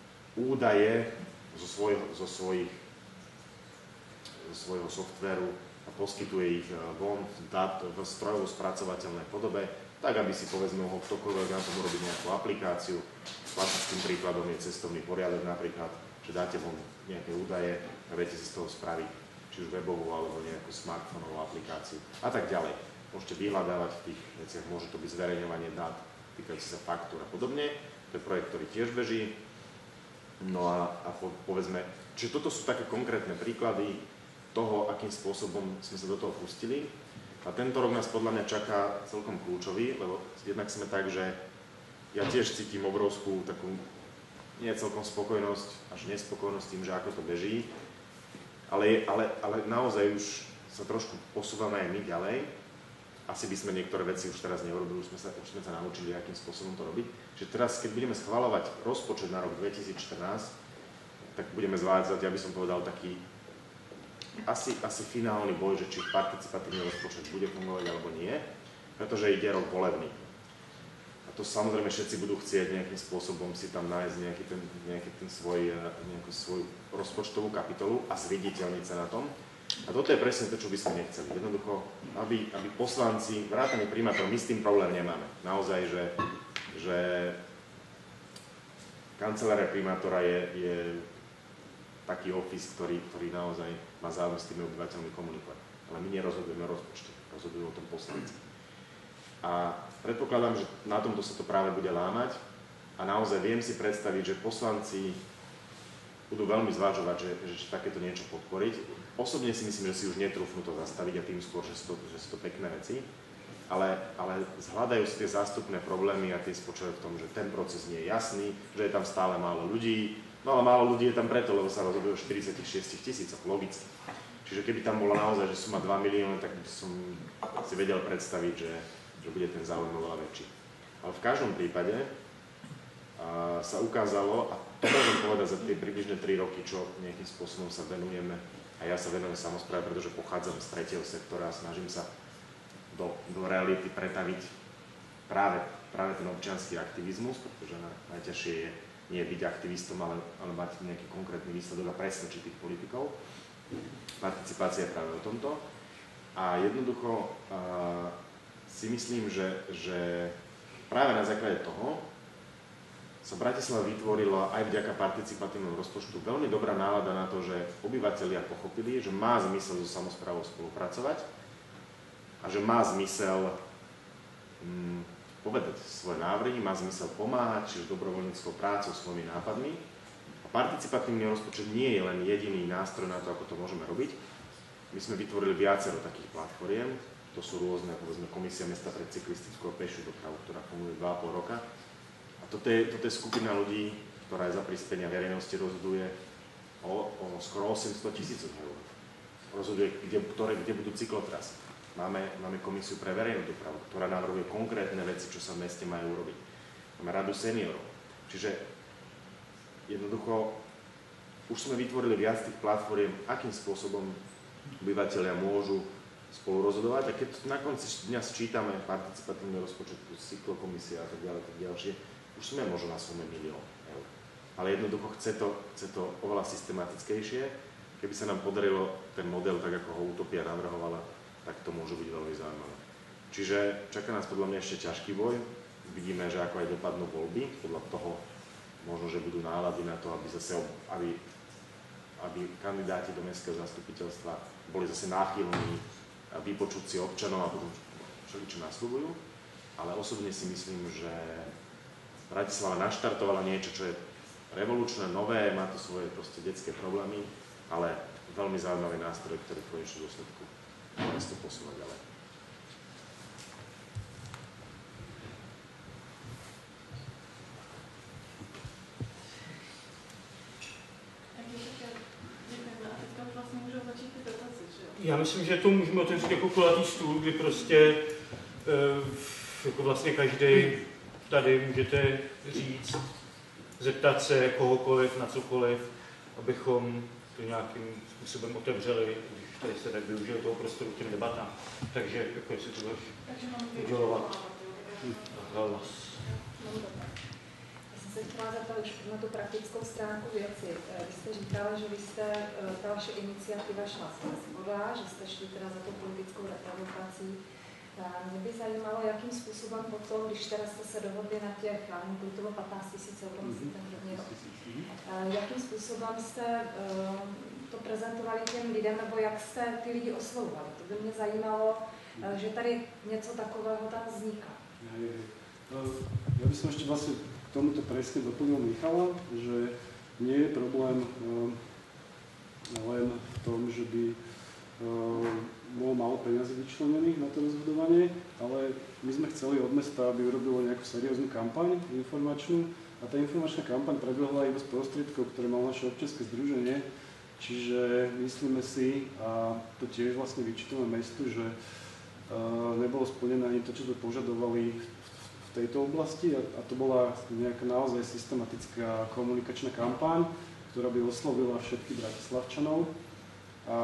údaje zo, svoj, zo, svojich, zo svojho softvéru a poskytuje ich von dát v strojovo spracovateľnej podobe, tak aby si povedzme mohol ktokoľvek na tom urobiť nejakú aplikáciu. Klasickým príkladom je cestovný poriadok napríklad, že dáte von nejaké údaje a viete si z toho spraviť či už webovú alebo nejakú smartfónovú aplikáciu a tak ďalej. Môžete vyhľadávať v tých veciach, môže to byť zverejňovanie dát týkajúce sa faktúr a podobne. To je projekt, ktorý tiež beží. No a, a po, povedzme, čiže toto sú také konkrétne príklady toho, akým spôsobom sme sa do toho pustili. A tento rok nás podľa mňa čaká celkom kľúčový, lebo jednak sme tak, že ja tiež cítim obrovskú takú, nie celkom spokojnosť, až nespokojnosť tým, že ako to beží, ale, ale, ale naozaj už sa trošku posúvame aj my ďalej. Asi by sme niektoré veci už teraz neurobili, už sme sa, už sme sa naučili, akým spôsobom to robiť. Čiže teraz, keď budeme schvaľovať rozpočet na rok dvetisícštrnásť, tak budeme zvádzať, ja by som povedal, taký asi, asi finálny boj, že či participatívny rozpočet bude fungovať alebo nie, pretože ide rok volebný. To samozrejme všetci budú chcieť nejakým spôsobom si tam nájsť nejaký ten, nejaký ten svoj, nejakú svoju rozpočtovú kapitolu a zviditeľniť sa na tom. A toto je presne to, čo by sme nechceli. Jednoducho, aby, aby poslanci, vrátane primátorov, my s tým problém nemáme. Naozaj, že, že kancelária primátora je, je taký office, ktorý, ktorý naozaj má záujem s tými obyvateľmi komunikovať. Ale my nerozhodujeme o rozpočte, rozhodujú o tom poslanci. A predpokladám, že na tomto sa to práve bude lámať a naozaj viem si predstaviť, že poslanci budú veľmi zvažovať, že, že takéto niečo podporiť. Osobne si myslím, že si už netrúfnú to zastaviť a tým skôr, že sú to, že sú to pekné veci, ale, ale zhľadajú si tie zástupné problémy a tie spočívajú v tom, že ten proces nie je jasný, že je tam stále málo ľudí, no ale málo ľudí je tam preto, lebo sa rozhodujú o štyridsaťšesť tisícoch, logicky. Čiže keby tam bola naozaj, že suma dva milióny, tak by som si vedel predstaviť, že že bude ten záujem oveľa väčší. Ale v každom prípade a, sa ukázalo, a to môžem povedať za tie približne tri roky, čo nejakým spôsobom sa venujeme, a ja sa venujem samospráve, pretože pochádzam z tretieho sektora a snažím sa do, do reality pretaviť práve, práve ten občiansky aktivizmus, pretože najťažšie je nie byť aktivistom, ale, ale mať nejaký konkrétny výsledok a presvedčiť tých politikov. Participácia je práve o tomto. A jednoducho a, si myslím, že, že práve na základe toho sa Bratislava vytvorila aj vďaka participatívnemu rozpočtu veľmi dobrá nálada na to, že obyvatelia pochopili, že má zmysel so samosprávou spolupracovať a že má zmysel hm, povedať svoje návrhy, má zmysel pomáhať, čiže dobrovoľníckou prácou, svojimi nápadmi. A participatívny rozpočet nie je len jediný nástroj na to, ako to môžeme robiť. My sme vytvorili viacero takých platformiem. To sú rôzne, povedzme, Komisia mesta pre cyklistickú a pešiu dopravu, ktorá funguje dva a pol roka. A toto je, toto je skupina ľudí, ktorá aj za prispenia verejnosti rozhoduje o, o skoro osemsto tisíc eur. Rozhoduje, kde, ktoré, kde budú cyklotrasy. Máme, máme komisiu pre verejnú dopravu, ktorá navrhuje konkrétne veci, čo sa v meste majú urobiť. Máme radu seniorov. Čiže jednoducho už sme vytvorili viac tých platform, akým spôsobom obyvateľia môžu spolu rozhodovať. A keď na konci dňa sčítame participatívny rozpočet, cyklokomisia a tak ďalej, tak ďalšie, už sme možno na sume milión eur. Ale jednoducho chce to, chce to oveľa systematickejšie. Keby sa nám podarilo ten model, tak ako ho Utopia navrhovala, tak to môže byť veľmi zaujímavé. Čiže čaká nás podľa mňa ešte ťažký boj. Vidíme, že ako aj dopadnú voľby, podľa toho možno, že budú nálady na to, aby zase aby, aby kandidáti do mestského zastupiteľstva boli zase náchylní vypočuť si občanov a budú všeličo nasľubujú. Ale osobne si myslím, že Bratislava naštartovala niečo, čo je revolučné, nové, má to svoje proste detské problémy, ale veľmi zaujímavý nástroj, ktorý v konečnom dôsledku mesto posúva ďalej. Já myslím, že to můžeme otevřít jako kulatý stůl, kdy prostě jako vlastně každý tady můžete říct, zeptat se kohokoliv na cokoliv, abychom to nějakým způsobem otevřeli, když tady se tak využije toho prostoru k těm debatám. Takže jako jestli to budeš udělovat hlas. Já jsem se chtěla zeptat už na tu praktickou stránku věci. Vy jste říkala, že vy jste, ta vaše iniciativa šla z Zbola, že jste šli teda za tou politickou reprovokací. Mě by zajímalo, jakým způsobem potom, když teda jste se dohodli na těch, já nevím, kolik to bylo patnáct tisíc eur, myslím, ten hodně rok, jakým způsobem jste to prezentovali těm lidem, nebo jak jste ty lidi oslovovali. To by mě zajímalo, že tady něco takového tam vzniká. Ja by som ešte vlastne k tomuto presne doplnil Michala, že nie je problém len v tom, že by bolo málo peniazy vyčlenených na to rozhodovanie, ale my sme chceli od mesta, aby urobilo nejakú serióznu kampaň informačnú a tá informačná kampaň prebehla iba z prostriedkov, ktoré malo naše občianske združenie, čiže myslíme si, a to tiež vlastne vyčítame mestu, že nebolo splnené ani to, čo sme požadovali v tejto oblasti a, a to bola nejaká naozaj systematická komunikačná kampaň, ktorá by oslovila všetkých Bratislavčanov. A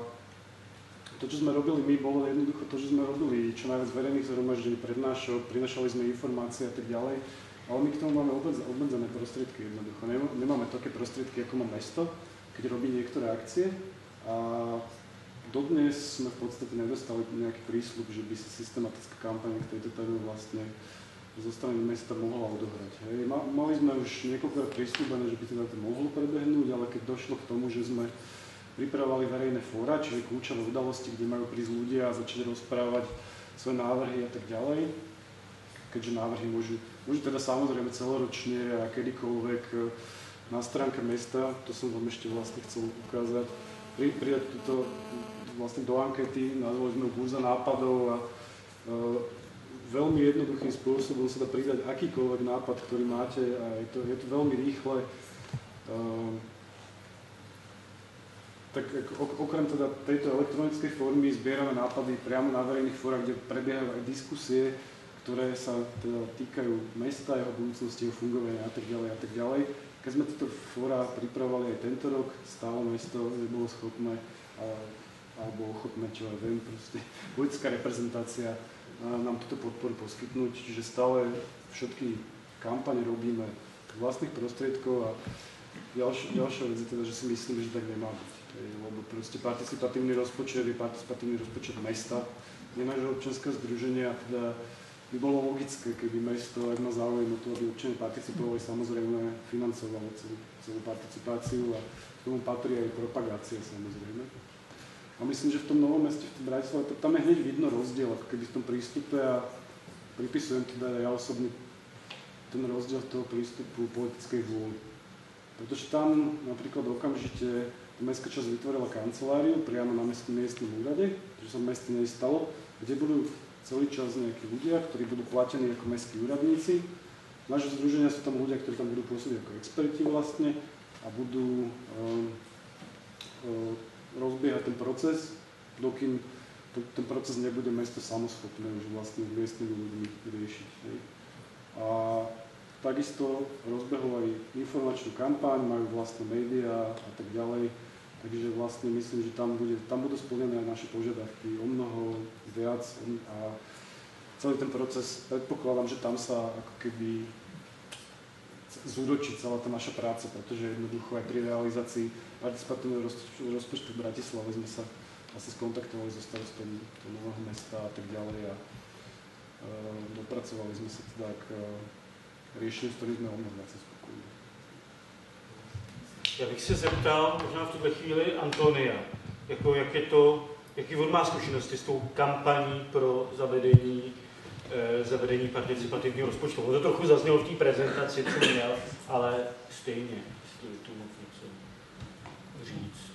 to, čo sme robili my, bolo jednoducho to, že sme robili čo najviac verejných zhromaždení, prednášok, prinášali sme informácie a tak ďalej, ale my k tomu máme obmedzené prostriedky jednoducho. Nemáme také prostriedky, ako má mesto, keď robí niektoré akcie. A dodnes sme v podstate nedostali nejaký prísľub, že by sa systematická kampaň k tejto téme vlastne zo strany mesta mohla odohrať. Hej. Mali sme už niekoľkokrát prísľubené, že by teda to mohlo prebehnúť, ale keď došlo k tomu, že sme pripravovali verejné fóra, čiže kľúčové udalosti, kde majú prísť ľudia a začať rozprávať svoje návrhy a tak ďalej, keďže návrhy môžu, môžu teda samozrejme celoročne a kedykoľvek na stránke mesta, to som vám ešte vlastne chcel ukázať, pridať túto vlastne do ankety, nazvali sme burza nápadov a e, veľmi jednoduchým spôsobom sa dá pridať akýkoľvek nápad, ktorý máte a je to, je to veľmi rýchle. Uh, tak okrem teda tejto elektronickej formy zbierame nápady priamo na verejných fórach, kde prebiehajú aj diskusie, ktoré sa teda týkajú mesta, jeho budúcnosti, jeho fungovania a tak ďalej a tak ďalej. Keď sme tieto fóra pripravovali aj tento rok, stále mesto nebolo schopné a, alebo ochotné, čo ja viem, proste politická reprezentácia nám túto podporu poskytnúť, čiže stále všetky kampane robíme z vlastných prostriedkov a ďalšia, ďalšia vec je teda, že si myslíme, že tak nemá byť. Lebo proste participatívny rozpočet je participatívny rozpočet mesta, nie nášho občianskeho združenia, teda by bolo logické, keby mesto, ak má záujem o to, aby občania participovali, samozrejme financovalo celú, celú participáciu a k tomu patrí aj propagácia samozrejme. A myslím, že v tom Novom Meste, v tom Bratislave, tam je hneď vidno rozdiel, ako keby v tom prístupe a pripisujem teda ja osobne ten rozdiel toho prístupu politickej vôle. Pretože tam napríklad okamžite mestská časť vytvorila kanceláriu priamo na miestnom úrade, čo sa v meste nestalo, kde budú celý čas nejakí ľudia, ktorí budú platení ako mestskí úradníci. Nášho združenia sú tam ľudia, ktorí tam budú pôsobiť ako experti vlastne a budú um, um, rozbiehať ten proces, dokým to, ten proces nebude mesto samoschopné už vlastne miestnymi ľuďmi riešiť. Hej. A takisto rozbehol aj informačnú kampaň, majú vlastné médiá a tak ďalej. Takže vlastne myslím, že tam, bude, tam budú splnené aj naše požiadavky o mnoho viac a celý ten proces, predpokladám, že tam sa ako keby zúročí celá tá naša práca, pretože jednoducho aj pri realizácii participatívneho rozpočtu v Bratislave sme sa asi skontaktovali so starostom toho Nového Mesta a tak ďalej a e, dopracovali sme sa teda k e, riešeniu, s ktorým sme o mnoho viac spokojní. Já bych se zeptal možná v tuhle chvíli Antonia, jako jak je to, jaký on má zkušenosti s tou kampaní pro zavedení, eh, zavedení participativního rozpočtu. To trochu zaznělo v té prezentaci, co měl, ale stejně, jestli to mohl něco říct.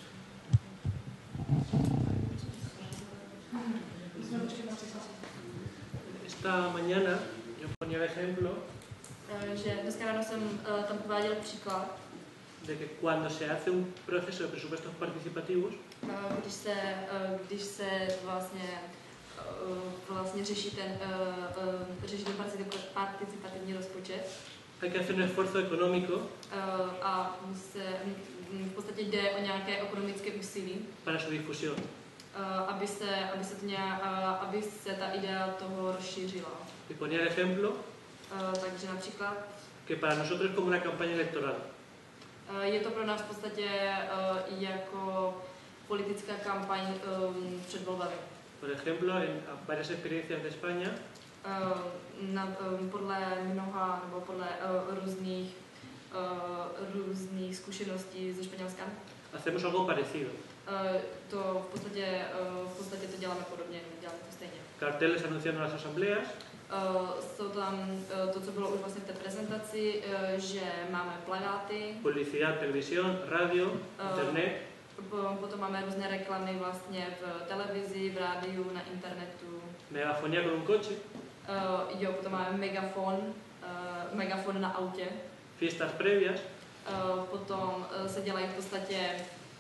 Esta mañana yo ponía el ejemplo že dneska ráno jsem uh, tam uváděl příklad, de que cuando se hace un proceso de presupuestos participativos, uh, když se, uh, když se vlastně, uh, vlastně řeší ten, uh, uh, řeší ten participativní rozpočet, hay que hacer un esfuerzo económico uh, a se, v podstatě jde o nějaké ekonomické úsilí, para su difusión. Uh, aby, se, aby, se to nějak, uh, aby se ta idea toho rozšířila. Y ponía el ejemplo Uh, takže například que para nosotros es como una campaña electoral. uh, je to pro nás v podstatě uh, jako politická kampaň um, před volbami. Por ejemplo, en varias experiencias de España, uh, na, um, podle mnoha nebo podle uh, různých, uh, různých zkušeností ze Španělska. hacemos algo parecido. Uh, to v podstatě, uh, v podstatě to děláme podobně, děláme to stejně. Carteles anunciando las asambleas, Uh, jsou tam uh, to, co bylo už vlastně v té prezentaci, uh, že máme plakáty, publicidad, televisión, radio, uh, internet, potom máme různé reklamy vlastně v televizi, v rádiu, na internetu. megafonía con un coche, Uh, jo, potom máme megafon, uh, megafon na autě. fiestas previas, Uh, potom uh, se dělají v podstatě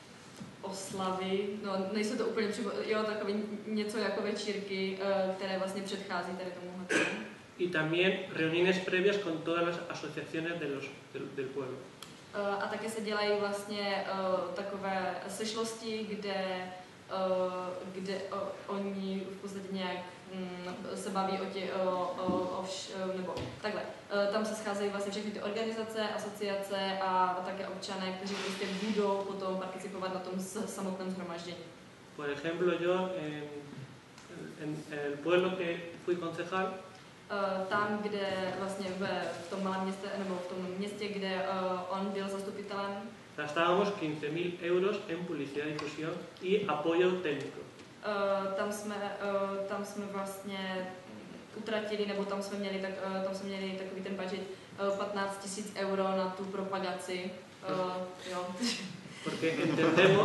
oslavy, no nejsou to úplně přímo, jo, takové něco jako večírky, uh, které vlastně předchází tady tomuhle. y también reuniones previas con todas las asociaciones de los, del, del pueblo. Uh, a také se dělají vlastně uh, takové sešlosti, kde, uh, kde uh, oni v podstatě nějak um, se baví o tě, o, o, o vš, uh, nebo takhle. Uh, tam se scházejí vlastně všechny ty organizace, asociace a také občané, kteří prostě budou potom participovat na tom samotném shromaždění. Por ejemplo, yo en, en, en el pueblo que fui concejal, Uh, tam, kde vlastně v, v tom malém městě, nebo v tom městě, kde uh, on byl zastupitelem, gastábamos quince mil euros en publicidad, difusión y apoyo técnico. uh, tam, jsme, uh, tam jsme vlastně utratili, nebo tam jsme měli, tak, uh, tam jsme měli takový ten budget uh, patnáct tisíc euro na tu propagaci. Uh, jo. Porque entendemos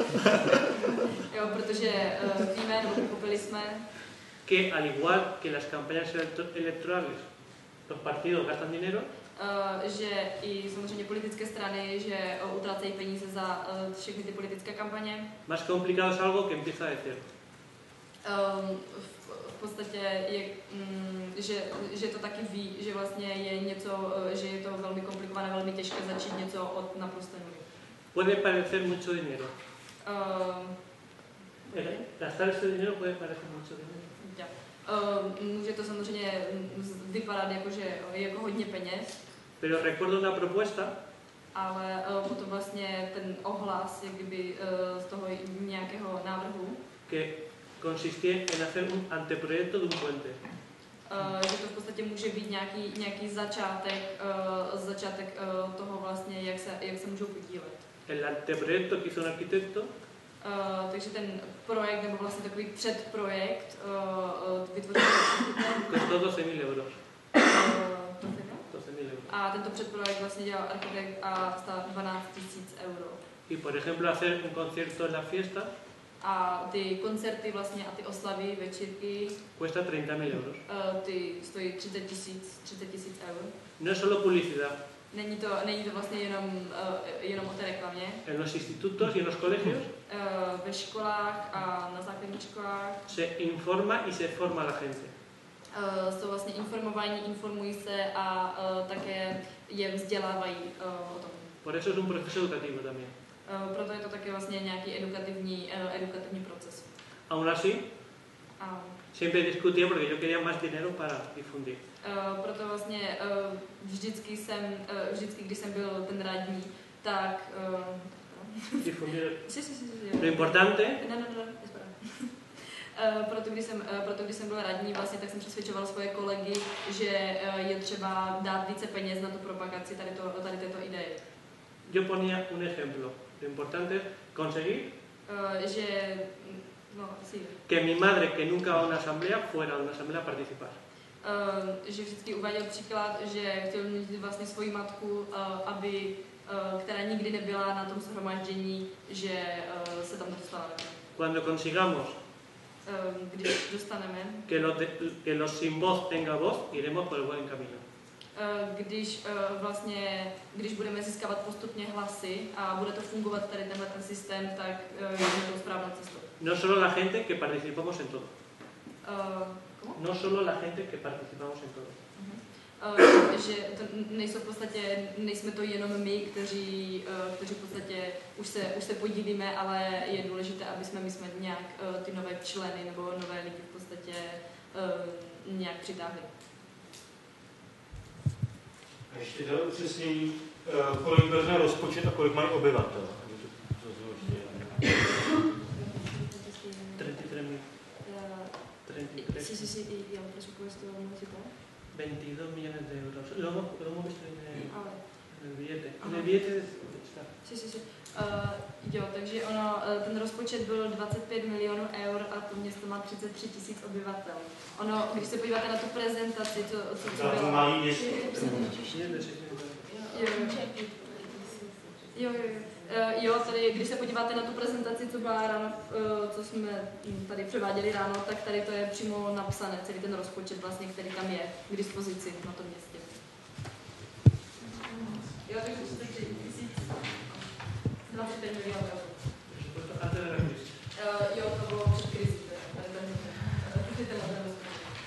jo, protože uh, víme, nebo pochopili jsme, que al igual que las campañas electorales, los partidos gastan dinero, uh, že i samozřejmě politické strany, že uh, utrácejí peníze za uh, všechny ty politické kampaně. más complicado es algo que empieza de cero. Um, v, v podstatě je, mm, že, že to taky ví, že vlastně je něco, uh, že je to velmi komplikované, velmi těžké začít něco od naprosto nuly. Puede parecer mucho dinero. Um, Eh, Gastar ese dinero puede parecer mucho dinero. ja. um, může to samozřejmě vypadat jako, že je jako hodně peněz, Pero recuerdo una propuesta ale uh, potom vlastně ten ohlas jak kdyby, uh, z toho nějakého návrhu, que consistía en hacer un anteproyecto de un puente. Uh, že to v podstatě může být nějaký, nějaký začátek, uh, začátek uh, toho vlastně, jak se, jak se můžou podílet. El anteproyecto que hizo un arquitecto Uh, takže ten projekt, nebo vlastně takový předprojekt uh, uh, vytvořil Costó doce mil euros. uh, doce mil euros. a tento předprojekt vlastně dělal architekt a stál dvanáct tisíc euro. Y por ejemplo hacer un concierto en la fiesta A ty koncerty vlastně a ty oslavy, večírky, cuesta treinta mil euros. uh, ty stojí třicet tisíc, třicet tisíc eur. No es solo publicidad. Není to, není to vlastně jenom, uh, jenom o té reklamě. En los institutos y en los colegios Uh, ve školách a na základních školách se informa y se forma a la gente. uh, jsou vlastně informovaní, informují se a uh, také je vzdělávají uh, o tom. Por eso es un proceso educativo también. Uh, proto je to také vlastně nějaký edukativní, uh, edukativní proces. Aún así, A, siempre discutía porque yo quería más dinero para difundir. uh, proto vlastně uh, vždycky jsem, uh, vždycky, když jsem byl ten radní, tak uh, Difundir. sí, sí, sí, sí, Lo importante No, no, no, no, espera. Uh, proto, když jsem, uh, proto, když jsem byl radní, vlastně, tak jsem přesvědčoval svoje kolegy, že uh, je třeba dát více peněz na tu propagaci tady, to, tady této ideje. yo ponía un ejemplo. Lo importante es conseguir Uh, že, no, sí. que mi madre, que nunca va a una asamblea, fuera a una asamblea a participar. Uh, že vždycky uváděl příklad, že chtěl mít vlastně svoji matku, uh, aby, uh, která nikdy nebyla na tom shromáždění, že uh, se tam dostala. Cuando consigamos Uh, když dostaneme, que los, de- que los sin voz tenga voz, iremos por el buen camino. uh, když uh, vlastně, když budeme získávat postupně hlasy a bude to fungovat tady tenhle ten systém, tak uh, je to správná cesta. No solo la gente que participamos en todo. Uh, komu? No solo la gente que participamos en todo. Uh, že to nejsou v podstatě, nejsme to jenom my, kteří, uh, kteří v podstatě už se, už se podílíme, ale je důležité, aby jsme, my jsme nějak uh, ty nové členy nebo nové lidi v podstatě uh, nějak přitáhli. A ještě dal upřesnění, uh, kolik vezme rozpočet a kolik mají obyvatel. Aby to- to bylo ještě- treinta y tres mil. treinta y tres. Sí, sí, sí, y el presupuesto municipal. veintidós millones de euros. Lo hemos, lo hemos visto en el, Ale, en el billete. En Ajá. el billete está. sí, sí, sí. Uh, jo, takže ono, uh, ten rozpočet byl dvacet pět milionů eur a to město má třicet tři tisíc obyvatel. Ono, když se podíváte na tu prezentaci, co, co, co Za to bylo... malý město. Jo, jo, jo. jo. Uh, jo, tady, když se podíváte na tu prezentaci, co byla ráno, uh, co jsme hm, tady převáděli ráno, tak tady to je přímo napsané, celý ten rozpočet vlastně, který tam je k dispozici na tom městě. Jo, takže třicet tři tisíc, dvacet pět milionů eur. Antes de la crisis. Uh, jo, to bylo před krizí, tady ten, tady ten rozpočet.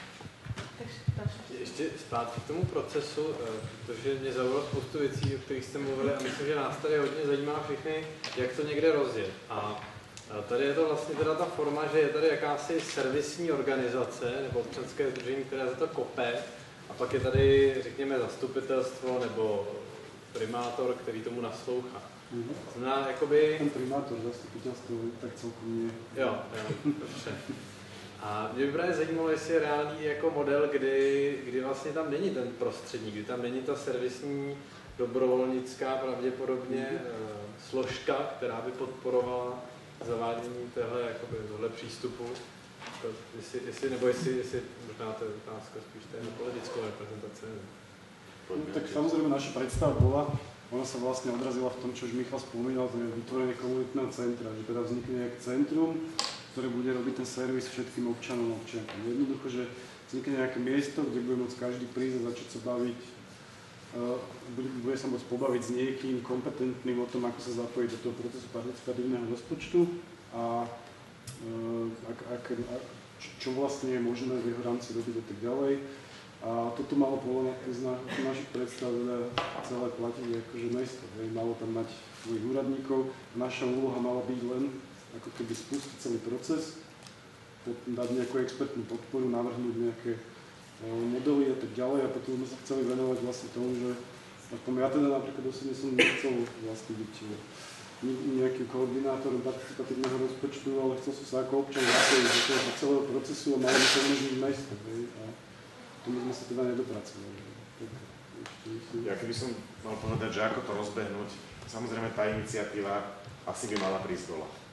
Ještě zpátky k tomu procesu, protože mě zaujalo spoustu věcí, o kterých jste mluvili a myslím, že nás tady hodně zajímá všechny, jak to někde rozjet. A tady je to vlastně teda ta forma, že je tady jakási servisní organizace nebo občanské sdružení, které za to kope a pak je tady, řekněme, zastupitelstvo nebo primátor, který tomu naslouchá. Mhm. Znamená, jakoby... Ten primátor zastupitelstvo tak celkom nie. Jo, jo, dobře. A mě by právě zajímalo, jestli je reálný jako model, kdy, kdy vlastně tam není ten prostředník, kdy tam není ta servisní dobrovolnická pravděpodobně e, složka, která by podporovala zavádění téhle, jakoby, tohle přístupu. To, jestli, jestli, nebo jestli, jestli, možná to je otázka spíš té na politickou reprezentaci. No, tak samozrejme naša predstava bola, ona sa vlastne odrazila v tom, čo už Michal spomínal, to je vytvorenie komunitného centra, že teda vznikne nejaké centrum, ktoré bude robiť ten servis všetkým občanom a občiankám. Jednoducho, že vznikne nejaké miesto, kde bude môcť každý prísť a začať sa baviť, uh, bude, bude sa môcť pobaviť s niekým kompetentným o tom, ako sa zapojiť do toho procesu participatívneho rozpočtu a uh, ak, ak, ak, čo vlastne je možné v jeho rámci robiť a tak ďalej. A toto malo podľa z na, našich predstav celé platiť akože mesto. Hej. Malo tam mať svojich úradníkov. Naša úloha mala byť len ako keby spustiť celý proces, pod, dať nejakú expertnú podporu, navrhnúť nejaké modely a tak ďalej a potom sme sa chceli venovať vlastne tomu, že ja teda napríklad osobne som nechcel vlastne byť nejakým koordinátorom participatívneho rozpočtu, ale chcel som sa ako občan zapojiť do toho celého procesu a malo by to umožniť mesto. Hej. A tomu sme sa teda nedopracovali. Ja keby som mal povedať, že ako to rozbehnúť, samozrejme tá iniciatíva asi by mala prísť dola.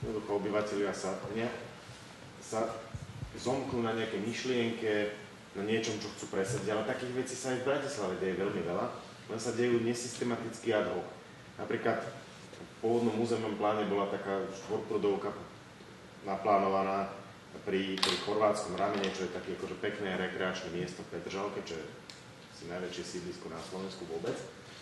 jednoducho obyvateľia sa, ne, sa zomknú na nejaké myšlienke, na niečom, čo chcú presadiť, ale takých vecí sa aj v Bratislave deje veľmi veľa, len sa dejú nesystematicky ad hoc. Napríklad v pôvodnom územnom pláne bola taká štvorprudovka naplánovaná pri, pri chorvátskom ramene, čo je také akože pekné rekreačné miesto v Petržalke, čo je asi najväčšie sídlisko na Slovensku vôbec.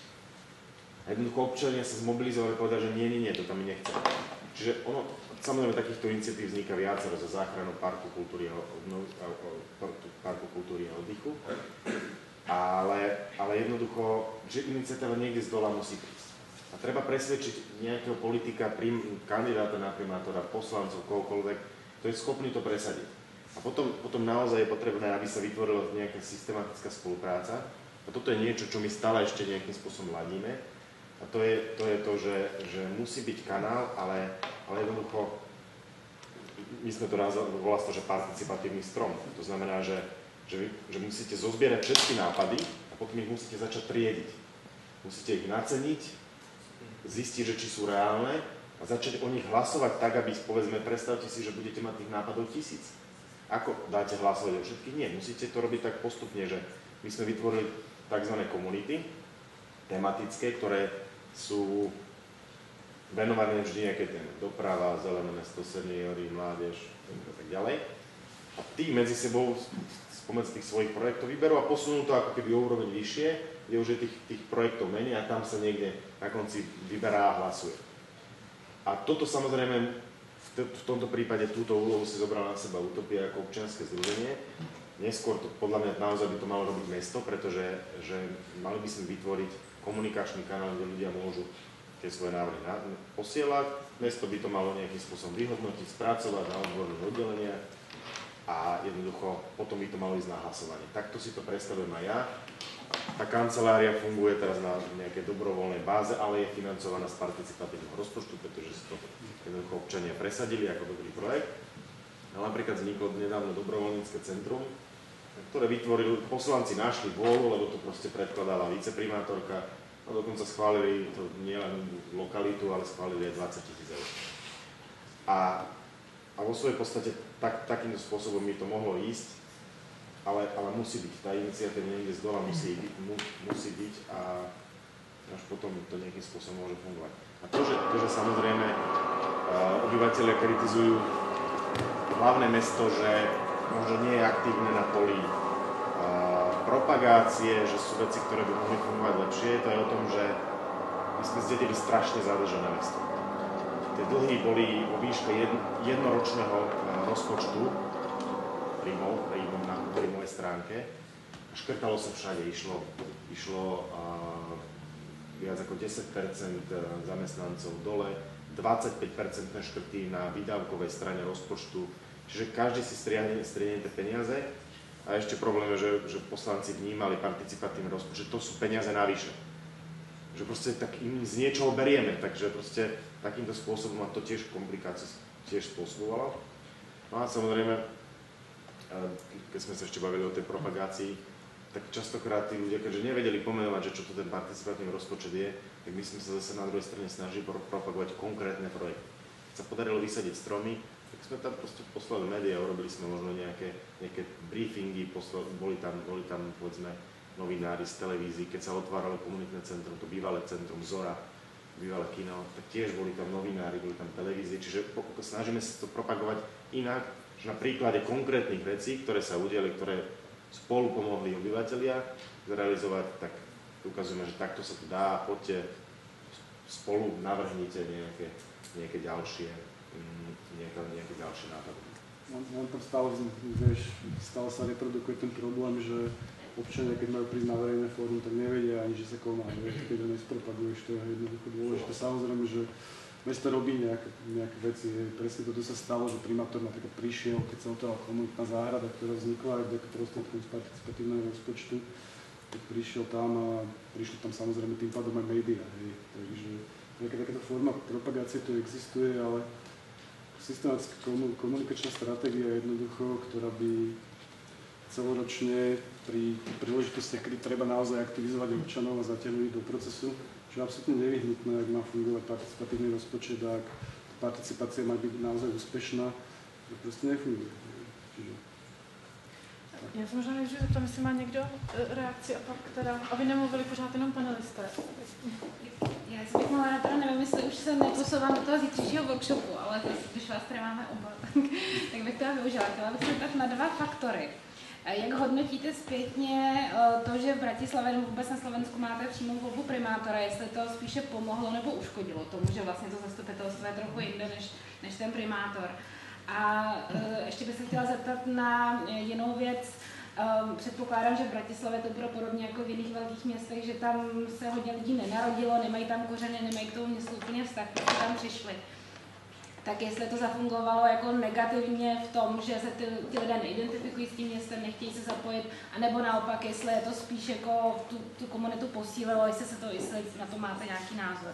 A jednoducho občania sa zmobilizovali a povedali, že nie, nie, nie, to tam my nechceme. Čiže ono, samozrejme takýchto iniciatív vzniká viacero za záchranu parku kultúry a, parku kultúry a oddychu, ale, ale jednoducho, že iniciatíva niekde z dola musí prísť. A treba presvedčiť nejakého politika, prim, kandidáta na primátora, poslancov, kohokoľvek, kto je schopný to presadiť. A potom, potom naozaj je potrebné, aby sa vytvorila nejaká systematická spolupráca. A toto je niečo, čo my stále ešte nejakým spôsobom ladíme. A to je to, je to že, že musí byť kanál, ale, ale jednoducho, my sme to raz volali to, že participatívny strom. To znamená, že, že, že musíte zozbierať všetky nápady a potom ich musíte začať triediť. Musíte ich naceniť, zistiť, že či sú reálne a začať o nich hlasovať tak, aby, povedzme, predstavte si, že budete mať tých nápadov tisíc. Ako dáte hlasovať o všetkých? Nie, musíte to robiť tak postupne, že my sme vytvorili tzv. Komunity tematické, ktoré sú venované vždy nejaké témy. Doprava, zelené mesto, seniory, mládež a tak ďalej. A tí medzi sebou spomedzi tých svojich projektov vyberú a posunú to ako keby o úroveň vyššie, kde už je tých, tých projektov menej a tam sa niekde na konci vyberá a hlasuje. A toto samozrejme v, t- v tomto prípade túto úlohu si zobrala na seba Utopia ako občianske združenie. Neskôr to podľa mňa naozaj by to malo robiť mesto, pretože že mali by sme vytvoriť komunikačný kanál, kde ľudia môžu tie svoje návrhy posielať. Mesto by to malo nejakým spôsobom vyhodnotiť, spracovať na odborných oddeleniach a jednoducho potom by to malo ísť na hlasovanie. Takto si to predstavujem aj ja. Tá kancelária funguje teraz na nejakej dobrovoľnej báze, ale je financovaná z participatívneho rozpočtu, pretože si to jednoducho občania presadili ako dobrý projekt. No, napríklad vzniklo nedávno dobrovoľnícke centrum, ktoré vytvorili, poslanci našli vôľu, lebo to proste predkladala viceprimátorka a dokonca schválili to nielen lokalitu, ale schválili aj dvadsať tisíc eur. A, a vo svojej podstate tak, takýmto spôsobom by to mohlo ísť, ale, ale musí byť, tá iniciatíva niekde z dola musí, mu, musí byť a až potom to nejakým spôsobom môže fungovať. A to, že, to, že samozrejme uh, obyvateľia kritizujú hlavné mesto, že možno nie je aktívne na poli uh, propagácie, že sú veci, ktoré by mohli fungovať lepšie. To je o tom, že my sme zdedili strašne zadlžené mesto. Tie dlhy boli vo výške jedn, jednoročného uh, rozpočtu príjmov, príjmov na príjmovej stránke. Škrtalo sa všade, išlo, išlo uh, viac ako desať percent zamestnancov dole, dvadsaťpäť percent škrty na výdavkovej strane rozpočtu. Čiže každý si striahne, striahne tie peniaze a ešte problém je, že, že poslanci vnímali participatívny rozpočet, to sú peniaze navyše. Že proste tak im z niečoho berieme, takže proste takýmto spôsobom a to tiež komplikácie tiež spôsobovalo. No a samozrejme, keď sme sa ešte bavili o tej propagácii, tak častokrát tí ľudia, keďže nevedeli pomenovať, že čo to ten participatívny rozpočet je, tak my sme sa zase na druhej strane snažili propagovať konkrétne projekty. Keď sa podarilo vysadiť stromy, tak sme tam proste poslali médiá, urobili sme možno nejaké, nejaké briefingy, poslali, boli, tam, boli tam povedzme novinári z televízií, keď sa otváralo komunitné centrum, to bývalé centrum Zora, bývalé kino, tak tiež boli tam novinári, boli tam televízie, čiže snažíme sa to propagovať inak, že na príklade konkrétnych vecí, ktoré sa udiali, ktoré spolu pomohli obyvateľia zrealizovať, tak ukazujeme, že takto sa to dá, poďte spolu navrhnite nejaké, nejaké ďalšie Nejaké, nejaké ďalšie nápady. Len tam stále, vieš, stále sa reprodukuje ten problém, že občania, keď majú prísť na verejné fórum, tak nevedia ani, že sa koná, vieš, keď ho nespropaguješ, to je jednoducho dôležité. Samozrejme, že mesto robí nejaké, nejaké veci, presne toto sa stalo, že primátor napríklad prišiel, keď sa otvorila komunitná záhrada, ktorá vznikla aj vďaka prostriedkom z participatívneho rozpočtu, tak prišiel tam a prišli tam samozrejme tým pádom aj médiá, hej. Takže nejaká takáto forma propagácie tu existuje, ale systematická komunikačná stratégia jednoducho, ktorá by celoročne pri príležitostiach, kedy treba naozaj aktivizovať občanov a zatiahnuť do procesu, čo je absolútne nevyhnutné, ak má fungovať participatívny rozpočet, ak participácia má byť naozaj úspešná, to proste nefunguje. Čiže, já jsem možná nejdřív zeptám, jestli má někdo reakci a pak teda, aby nemluvili pořád jenom panelisté. Já si bych mohla na to, nevím, jestli už se neposouvám do toho zítřejšího workshopu, ale když vás tady máme oba, tak, tak bych to využila. Chtěla bych se zeptat na dva faktory. Jak hodnotíte zpětně to, že v Bratislavě nebo vůbec na Slovensku máte přímou volbu primátora, jestli to spíše pomohlo nebo uškodilo tomu, že vlastně to zastupitelstvo je trochu jinde než, než ten primátor? A ještě bych se chtěla zeptat na jinou věc. Předpokládám, že v Bratislavě to bylo podobně jako v jiných velkých městech, že tam se hodně lidí nenarodilo, nemají tam kořeny, nemají k tomu městu úplně vztah, protože tam přišli. Tak jestli to zafungovalo jako negativně v tom, že se ty, ty lidé neidentifikují s tím městem, nechtějí se zapojit, anebo naopak, jestli je to spíš jako tu, tu komunitu posílilo, jestli se to, jestli na to máte nějaký názor.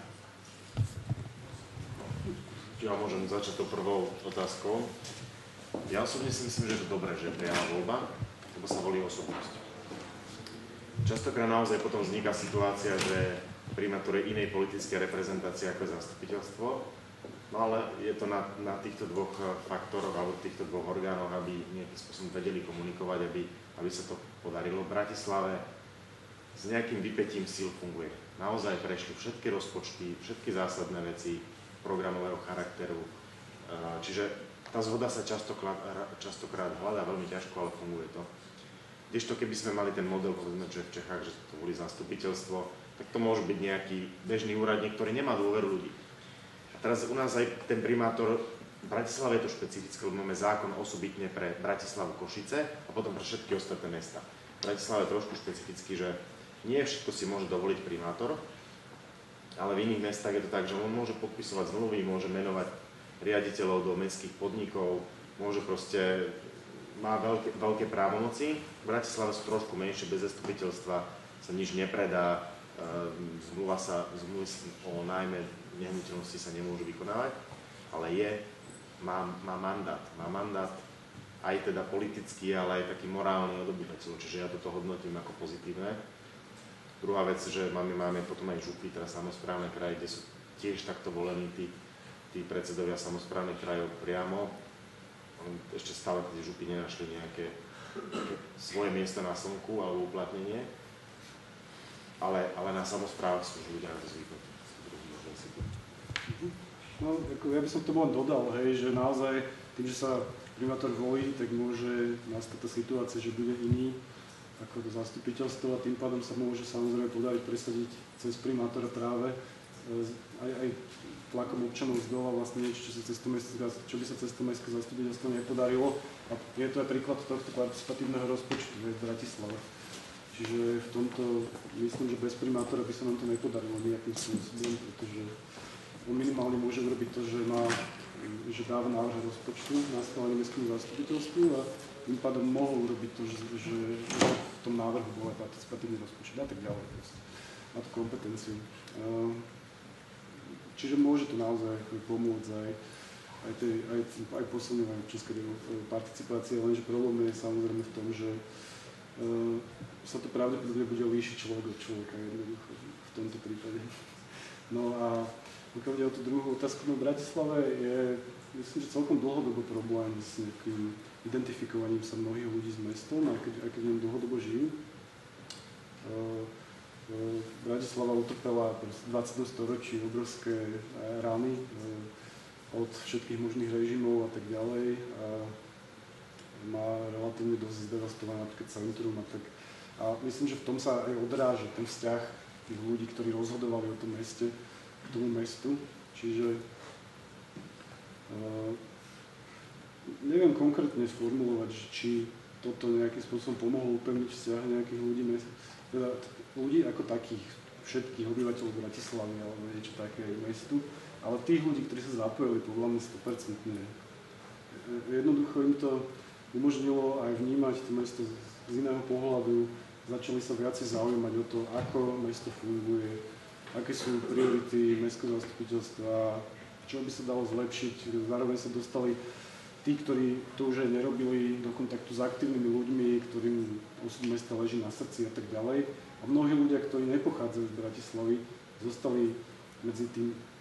Ja môžem začať tou prvou otázkou. Ja osobne si myslím, že je to dobré, že je priama voľba, lebo sa volí osobnosť. Častokrát naozaj potom vzniká situácia, že primátor je inej politickej reprezentácie ako zastupiteľstvo, no ale je to na, na týchto dvoch faktoroch alebo týchto dvoch orgánoch, aby nejakým spôsobom vedeli komunikovať, aby, aby sa to podarilo. V Bratislave s nejakým vypätím síl funguje. Naozaj prešli všetky rozpočty, všetky zásadné veci programového charakteru. Čiže tá zhoda sa častokrát, častokrát hľadá veľmi ťažko, ale funguje to. Kdežto keby sme mali ten model, povedzme, že v Čechách, že to volí zastupiteľstvo, tak to môže byť nejaký bežný úradník, ktorý nemá dôveru ľudí. A teraz u nás aj ten primátor, v Bratislave je to špecifické, lebo máme zákon osobitne pre Bratislavu, Košice a potom pre všetky ostatné mesta. V Bratislave je trošku špecifický, že nie všetko si môže dovoliť primátor, ale v iných mestách je to tak, že on môže podpisovať zmluvy, môže menovať riaditeľov do mestských podnikov, môže proste, má veľké, veľké právomoci. V Bratislave sú trošku menšie, bez zastupiteľstva sa nič nepredá, zmluva sa, zmluvy o nájme nehnuteľnosti sa nemôžu vykonávať, ale je, má, má mandát, má mandát aj teda politický, ale aj taký morálny od obyvateľov, čiže ja toto hodnotím ako pozitívne. Druhá vec, že máme, máme potom aj župy, teda samosprávne kraje, kde sú tiež takto volení tí, tí predsedovia samosprávnych krajov priamo. Ešte stále tie župy nenašli nejaké, nejaké svoje miesto na slnku alebo uplatnenie, ale, ale na samosprávach sú už ľudia na to zvyknutí. No, ako ja by som to len dodal, hej, že naozaj tým, že sa primátor volí, tak môže nastať tá situácia, že bude iný ako to zastupiteľstvo a tým pádom sa môže samozrejme podariť presadiť cez primátora práve aj, aj tlakom občanov z dola vlastne niečo, čo, sa cez to mestské, čo by sa cez to mestské zastupiteľstvo nepodarilo. A je to aj príklad tohto participatívneho rozpočtu v Bratislave. Čiže v tomto myslím, že bez primátora by sa nám to nepodarilo nejakým spôsobom, pretože on minimálne môže urobiť to, že, má, že dáva návrh rozpočtu na schválenie mestskému zastupiteľstvu a tým pádom mohol urobiť to, že, že, že v tom návrhu bol aj participatívny rozpočet a tak ďalej. Má tú kompetenciu. Čiže môže to naozaj pomôcť aj, aj, tej, aj, aj posilňovať občianskej participácie, lenže problém je samozrejme v tom, že uh, sa to pravdepodobne bude líšiť človek od človeka jednoducho v tomto prípade. No a pokiaľ ide o tú druhú otázku, no v Bratislave je, myslím, že celkom dlhodobo problém s nejakým identifikovaním sa mnohých ľudí s mestom, aj keď, aj keď v ňom dlhodobo žijú. Uh, uh, Bratislava utrpela v dvadsiatom storočí obrovské rany uh, od všetkých možných režimov a tak ďalej. A má relatívne dosť zdevastované napríklad centrum a tak. A myslím, že v tom sa aj odráža ten vzťah tých ľudí, ktorí rozhodovali o tom meste, k tomu mestu. Čiže uh, neviem konkrétne sformulovať, či toto nejakým spôsobom pomohlo upevniť vzťah nejakých ľudí, teda ľudí ako takých, všetkých obyvateľov Bratislavy alebo niečo také aj mestu, ale tých ľudí, ktorí sa zapojili, podľa mňa sto percent. Jednoducho im to umožnilo aj vnímať to mesto z iného pohľadu, začali sa viacej zaujímať o to, ako mesto funguje, aké sú priority mestského zastupiteľstva, čo by sa dalo zlepšiť. Zároveň sa dostali tí, ktorí to už aj nerobili, do kontaktu s aktívnymi ľuďmi, ktorým osud mesta leží na srdci a tak ďalej. A mnohí ľudia, ktorí nepochádzajú z Bratislavy, zostali medzi tým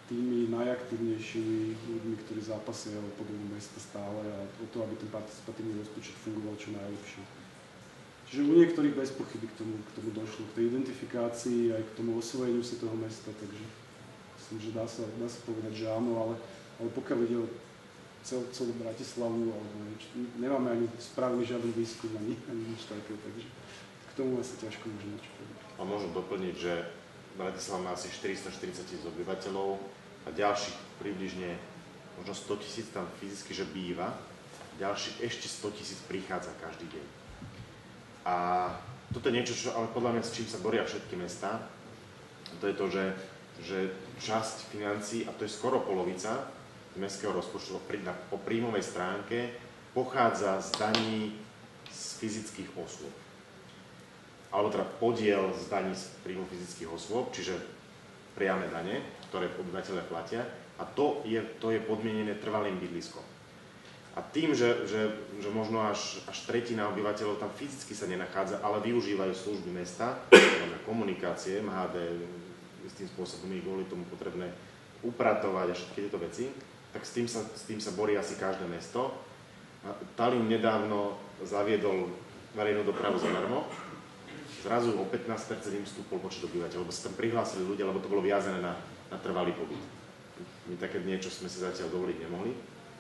tými najaktívnejšími ľuďmi, ktorí zápasia o podobu mesta stále a o to, aby ten participatívny rozpočet fungoval čo najlepšie. Čiže u niektorých bez pochyby k tomu, k tomu došlo, k tej identifikácii aj k tomu osvojeniu si toho mesta, takže myslím, že dá sa, dá sa povedať, že áno, ale, ale pokiaľ ide o cel, celú Bratislavu, alebo nič, nemáme ani správny žiaden výskum, ani, ani nič takého, takže k tomu asi ťažko môžem niečo povedať. A môžem doplniť, že Bratislava má asi štyristoštyridsať tisíc obyvateľov a ďalších približne možno sto tisíc tam fyzicky, že býva, ďalších ešte sto tisíc prichádza každý deň. A toto je niečo, čo, ale podľa mňa s čím sa boria všetky mestá, to je to, že, že časť financií, a to je skoro polovica mestského rozpočtu po príjmovej stránke, pochádza z daní z fyzických osôb. Alebo teda podiel z daní z príjmu fyzických osôb, čiže priame dane, ktoré obyvateľe platia, a to je, to je podmienené trvalým bydliskom. A tým, že, že, že možno až, až tretina obyvateľov tam fyzicky sa nenachádza, ale využívajú služby mesta, komunikácie, em há dé, istým spôsobom je kvôli tomu potrebné upratovať a všetky tieto veci, tak s tým sa, s tým sa borí asi každé mesto. Tallinn nedávno zaviedol verejnú dopravu zadarmo. Zrazu o pätnásť percent im vstúpol počet obyvateľov, lebo sa tam prihlásili ľudia, lebo to bolo viazané na, na trvalý pobyt. My také niečo sme si zatiaľ dovoliť nemohli.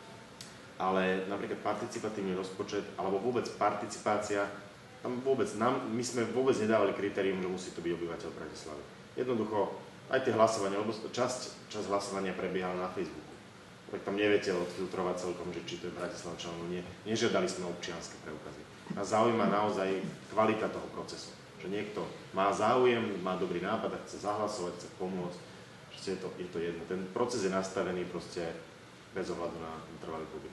Ale napríklad participatívny rozpočet, alebo vôbec participácia, tam vôbec, nám, my sme vôbec nedávali kritérium, že musí to byť obyvateľ Bratislavy. Jednoducho, aj tie hlasovania, lebo časť, časť hlasovania prebiehala na Facebooku. Tak tam neviete odfiltrovať celkom, že či to je Bratislavčan, alebo nie. Nežiadali sme občianske preukazy. Nás zaujíma naozaj kvalita toho procesu. Že niekto má záujem, má dobrý nápad a chce zahlasovať, chce pomôcť. Proste je to, je to jedno. Ten proces je nastavený proste bez ohľadu na trvalý pobyt.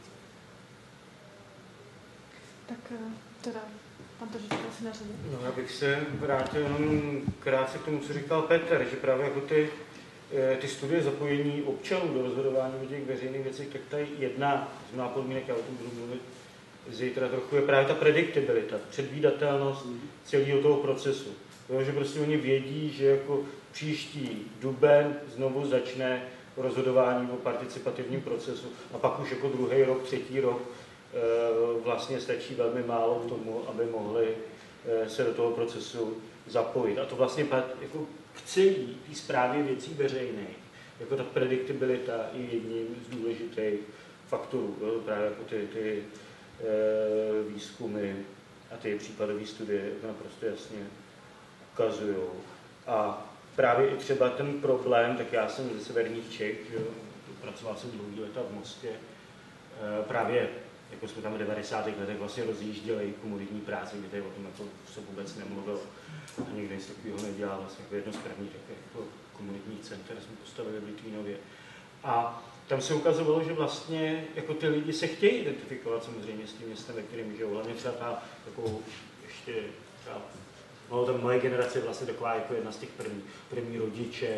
Tak teda, pan Tožička asi na řadě. No, já bych se vrátil jenom krátce k tomu, co říkal Petr, že právě jako ty, ty studie zapojení občanů do rozhodování o těch veřejných věcech, tak tady jedna z mnoha podmínek, já o tom budu mluvit zítra trochu, je právě ta prediktibilita, předvídatelnost celého toho procesu. Jo, že prostě oni vědí, že jako příští duben znovu začne rozhodování o participativním procesu a pak už jako druhý rok, třetí rok vlastně stačí velmi málo k tomu, aby mohli se do toho procesu zapojit. A to vlastně jako k celé té správě věcí veřejných, jako ta prediktibilita je jedním z důležitých faktorů. Jo? Právě jako ty, ty e, výzkumy a ty případové studie to naprosto jasně ukazují. A právě i třeba ten problém, tak já jsem ze severních Čech, že pracoval jsem dlouhý leta v Mostě, e, právě jako jsme tam v devadesátých letech vlastně rozjížděli komunitní práce, kde o tom jako se vůbec nemluvilo a nikdy nic takového nedělal. Vlastně jako jedno z prvních jako komunitních center jsme postavili v Litvínově. A tam se ukazovalo, že vlastně jako ty lidi se chtějí identifikovat samozřejmě s tím městem, ve kterém žijou. Hlavně třeba ta jako ještě ta, no, ta moje generace je vlastně taková jako jedna z těch první, první rodiče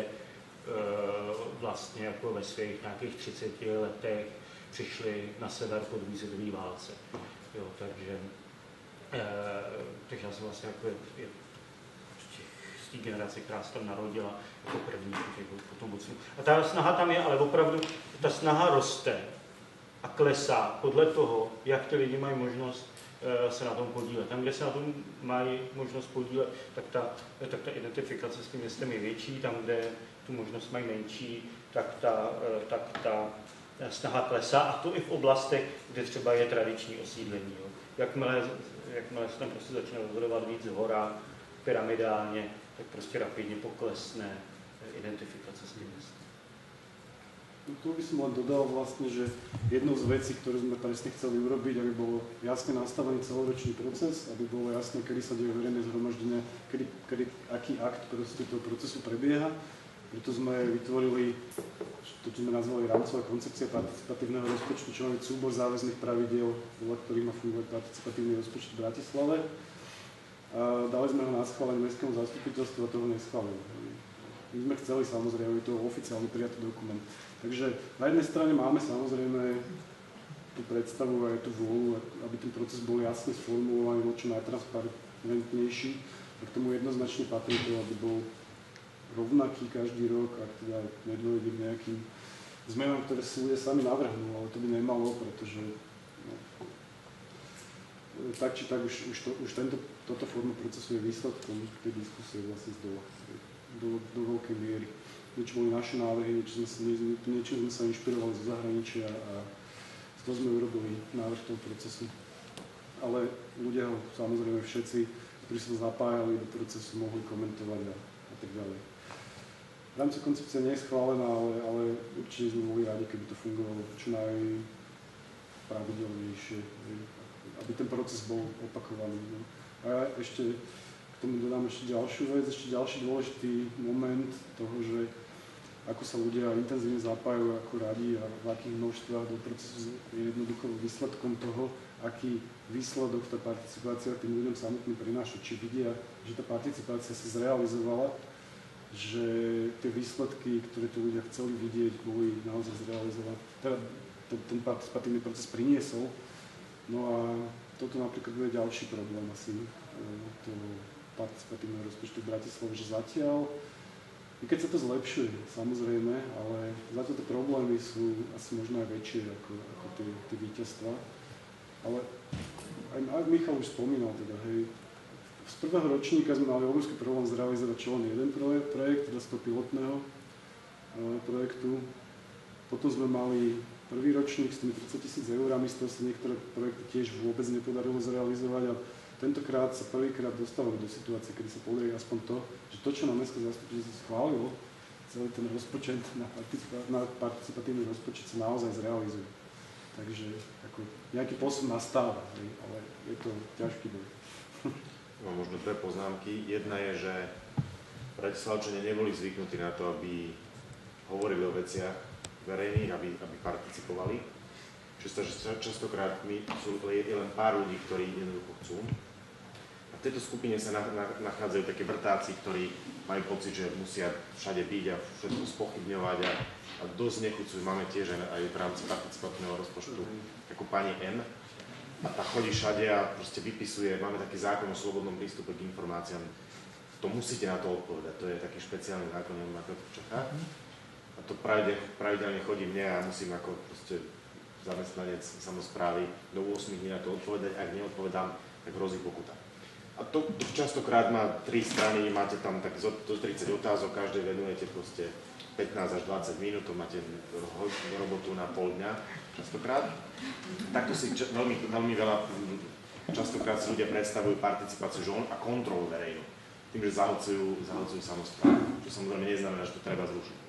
vlastně jako ve svých nějakých třiceti letech přišli na sever po druhé světové válce. Jo, takže, e, takže já jsem vlastně jako je, je, z té generace, která se tam narodila jako první, potom odsunu. A ta snaha tam je, ale opravdu ta snaha roste a klesá podle toho, jak ty lidi mají možnost e, se na tom podílet. Tam, kde se na tom mají možnost podílet, tak ta, tak ta identifikace s tím městem je větší, tam, kde tu možnost mají menší, tak ta, e, tak ta snaha klesá, a to i v oblastech, kde třeba je tradiční osídlení. Jo. Jakmile, jakmile se tam prostě začne rozhodovat víc zhora, pyramidálně, tak prostě rapidně poklesne identifikace s tím městem. No, tu by som len dodal vlastne, že jednou z vecí, ktorú sme presne chceli urobiť, aby bol jasne nastavený celoročný proces, aby bolo jasné, kedy sa deje verejné zhromaždenie, kedy, kedy, aký akt proste toho procesu prebieha. Preto sme vytvorili to, čo sme nazvali rámcová koncepcia participatívneho rozpočtu, čo máme súbor záväzných pravidiel, podľa ktorých má fungovať participatívny rozpočet v Bratislave. A dali sme ho na schválenie mestskému zastupiteľstvu a toho neschválili. My sme chceli samozrejme, aby to bol oficiálny prijatý dokument. Takže na jednej strane máme samozrejme tú predstavu a tú vôľu, aby ten proces bol jasne sformulovaný, bol čo najtransparentnejší. A k tomu jednoznačne patrí to, aby bol rovnaký každý rok, ak teda nedôjde k nejakým zmenám, ktoré si ľudia sami navrhnú, ale to by nemalo, pretože no, tak či tak už, už, to, už tento, toto forma procesu je výsledkom tej diskusie vlastne z dola, do, do veľkej miery. Niečo boli naše návrhy, niečo sme, niečo sme sa inšpirovali zo zahraničia a z toho sme urobili návrh toho procesu. Ale ľudia ho samozrejme všetci, ktorí sa zapájali do procesu, mohli komentovať a, a tak ďalej. V rámci koncepcia nie je schválená, ale, ale určite sme boli radi, keby to fungovalo čo najpravidelnejšie, aby ten proces bol opakovaný. No. A ja ešte k tomu dodám ešte ďalšiu vec, ešte ďalší dôležitý moment toho, že ako sa ľudia intenzívne zapájajú, ako radi a v akých množstvách do procesu je jednoducho výsledkom toho, aký výsledok tá participácia tým ľuďom samotným prináša. Či vidia, že tá participácia sa zrealizovala, že tie výsledky, ktoré tí ľudia chceli vidieť, boli naozaj zrealizované. Teda ten participatívny proces priniesol. No a toto napríklad bude ďalší problém asi toho participatívneho rozpočtu v Bratislave, že zatiaľ, i keď sa to zlepšuje, samozrejme, ale zatiaľ tie problémy sú asi možno aj väčšie ako, ako tie, tie víťazstvá. Ale aj, aj Michal už spomínal teda, hej, z prvého ročníka sme mali obrovský problém zrealizovať čo len jeden projekt, projekt teda z toho pilotného e, projektu. Potom sme mali prvý ročník s tými tridsať tisíc eurami, z toho sa niektoré projekty tiež vôbec nepodarilo zrealizovať a tentokrát sa prvýkrát dostávame do situácie, kedy sa podarí aspoň to, že to, čo na mestské zastupiteľstvo schválilo, celý ten rozpočet na, participa- na participatívny rozpočet sa naozaj zrealizuje. Takže ako, nejaký posun nastáva, ale je to ťažký boj. No, možno dve poznámky. Jedna je, že Bratislavčania neboli zvyknutí na to, aby hovorili o veciach verejných, aby, aby participovali. Čiže častokrát my sú je len pár ľudí, ktorí jednoducho chcú. A v tejto skupine sa na, na, nachádzajú také vrtáci, ktorí majú pocit, že musia všade byť a všetko spochybňovať a, a dosť nechucujú. Máme tiež aj, aj v rámci participatívneho rozpočtu takú pani N. A tá chodí všade a proste vypisuje, máme taký zákon o slobodnom prístupe k informáciám. To musíte na to odpovedať, to je taký špeciálny zákon, neviem ako to v Čechách. A to pravidelne chodí mne a musím ako proste zamestnanec samosprávy do ôsmich dní na to odpovedať, ak neodpovedám, tak hrozí pokuta. A to, to častokrát má tri strany, máte tam tak zo tridsať otázok, každej venujete proste pätnásť až dvadsať minút, to máte robotu na pol dňa častokrát. Takto si ča, veľmi, veľmi veľa, častokrát si ľudia predstavujú participáciu žón a kontrolu verejnú. Tým, že zahlcujú, zahlcujú samosprávu, čo samozrejme neznamená, že to treba zrušiť.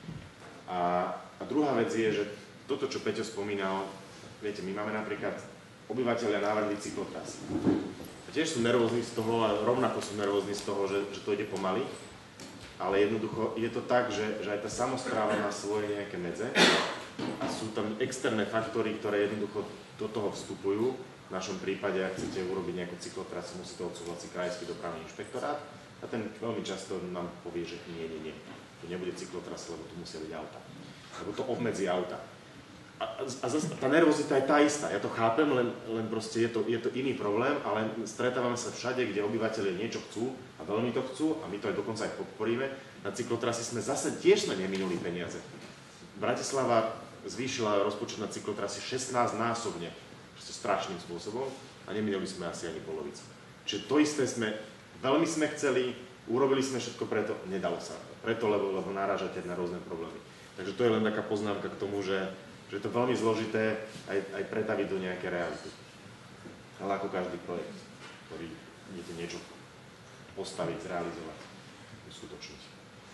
A, a druhá vec je, že toto, čo Peťo spomínal, viete, my máme napríklad obyvateľia navrhli cyklotras. A tiež sú nervózni z toho a rovnako sú nervózni z toho, že, že to ide pomaly. Ale jednoducho je to tak, že, že aj tá samospráva má svoje nejaké medze a sú tam externé faktory, ktoré jednoducho do toho vstupujú. V našom prípade, ak chcete urobiť nejakú cyklotrasu, musí to odsúhlasiť krajský dopravný inšpektorát a ten veľmi často nám povie, že nie, nie, nie, tu nebude cyklotrasa, lebo tu musia byť auta. Lebo to obmedzí auta. A, a zase tá nervozita je tá istá, ja to chápem, len, len proste je to, je to iný problém, ale stretávame sa všade, kde obyvateľe niečo chcú a veľmi to chcú a my to aj dokonca aj podporíme. Na cyklotrasy sme zase tiež sme neminuli peniaze. Bratislava zvýšila rozpočet na cyklotrasy šestnásť násobne, proste strašným spôsobom a neminuli sme asi ani polovicu. Čiže to isté sme, veľmi sme chceli, urobili sme všetko preto, nedalo sa. Preto, lebo, lebo narážate na rôzne problémy. Takže to je len taká poznámka k tomu, že že je to veľmi zložité aj, aj pretaviť do nejaké reality. Ale ako každý projekt, ktorý idete niečo postaviť, zrealizovať, uskutočniť.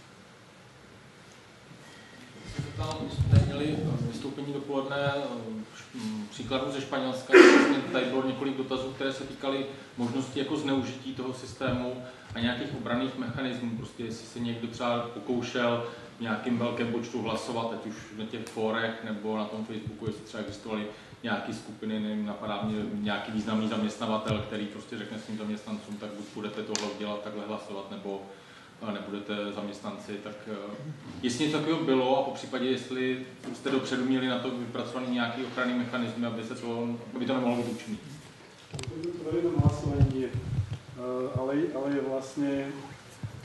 My jsme měli vystoupení dopoledne příkladů ze Španělska. Tady bylo několik dotazů, které se týkaly možnosti jako zneužití toho systému a nějakých obranných mechanismů. Prostě jestli se někdo třeba pokoušel v nějakém velkém počtu hlasovat, ať už na těch fórech nebo na tom Facebooku, jestli třeba existovaly nějaké skupiny, nevím, napadá mě nějaký významný zaměstnavatel, který prostě řekne svým zaměstnancům, tak buď budete tohle udělat, takhle hlasovat, nebo nebudete zaměstnanci, tak jestli něco takového bylo a po případě, jestli jste dopředu měli na to vypracovaný nějaký ochranný mechanismy, aby, se to, aby to nemohlo být účinný. To verejnom hlasovaní nie, ale, ale je vlastne,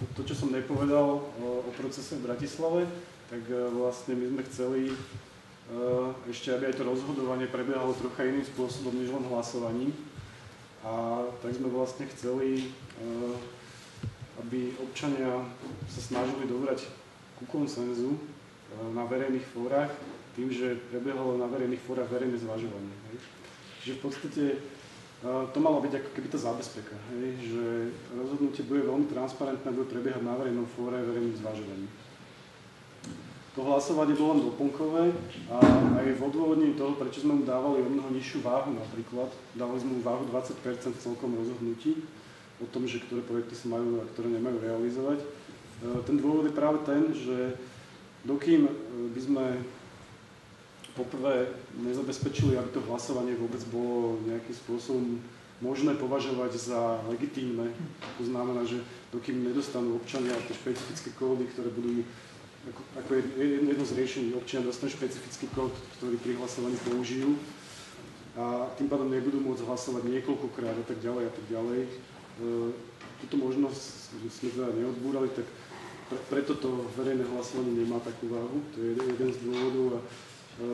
to, to, čo som nepovedal o, o procese v Bratislave, tak vlastne my sme chceli ešte, aby aj to rozhodovanie prebiehalo trocha iným spôsobom, než len hlasovaním. A tak sme vlastne chceli, aby občania sa snažili dobrať ku konsenzu na verejných fórach, tým, že prebiehalo na verejných fórach verejné zvažovanie. Hej. Čiže v podstate to malo byť ako keby tá zábezpeka, hej, že rozhodnutie bude veľmi transparentné, bude prebiehať na verejnom fóre verejným zvažovaním. To hlasovanie bolo len doplnkové a aj v odôvodnení toho, prečo sme mu dávali o mnoho nižšiu váhu napríklad, dávali sme mu váhu dvadsať percent v celkom rozhodnutí o tom, že ktoré projekty sa majú a ktoré nemajú realizovať. Ten dôvod je práve ten, že dokým by sme poprvé nezabezpečili, aby to hlasovanie vôbec bolo nejakým spôsobom možné považovať za legitímne, to znamená, že dokým nedostanú občania tie špecifické kódy, ktoré budú Ako, ako jedno z riešení, občania dostanú špecifický kód, ktorý pri hlasovaní použijú a tým pádom nebudú môcť hlasovať niekoľkokrát a tak ďalej a tak ďalej. E, túto možnosť sme teda neodbúrali, tak pre, preto to verejné hlasovanie nemá takú váhu, to je jeden, jeden z dôvodov a e,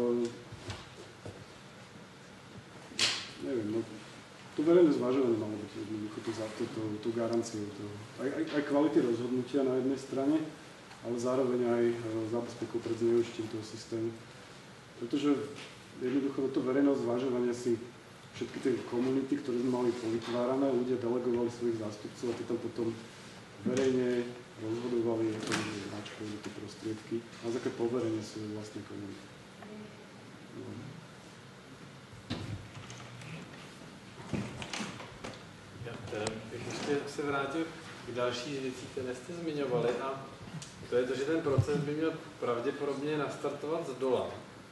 neviem, no, to verejné zvažovanie malo byť jednoducho to, to, to, to garanciou toho. Aj, aj, aj kvality rozhodnutia na jednej strane, ale zároveň aj zábezpekou pred zneužitím toho systému. Pretože jednoducho to verejné zvažovanie si všetky tie komunity, ktoré sme mali povytvárané, ľudia delegovali svojich zástupcov a tí tam potom verejne rozhodovali o tom, že načkajú tie prostriedky na základe poverenia svojej vlastnej komunity. No. Já bych ještě se vrátil k další věcí, které jste zmiňovali a to je to, že ten proces by měl pravděpodobně nastartovat z dola.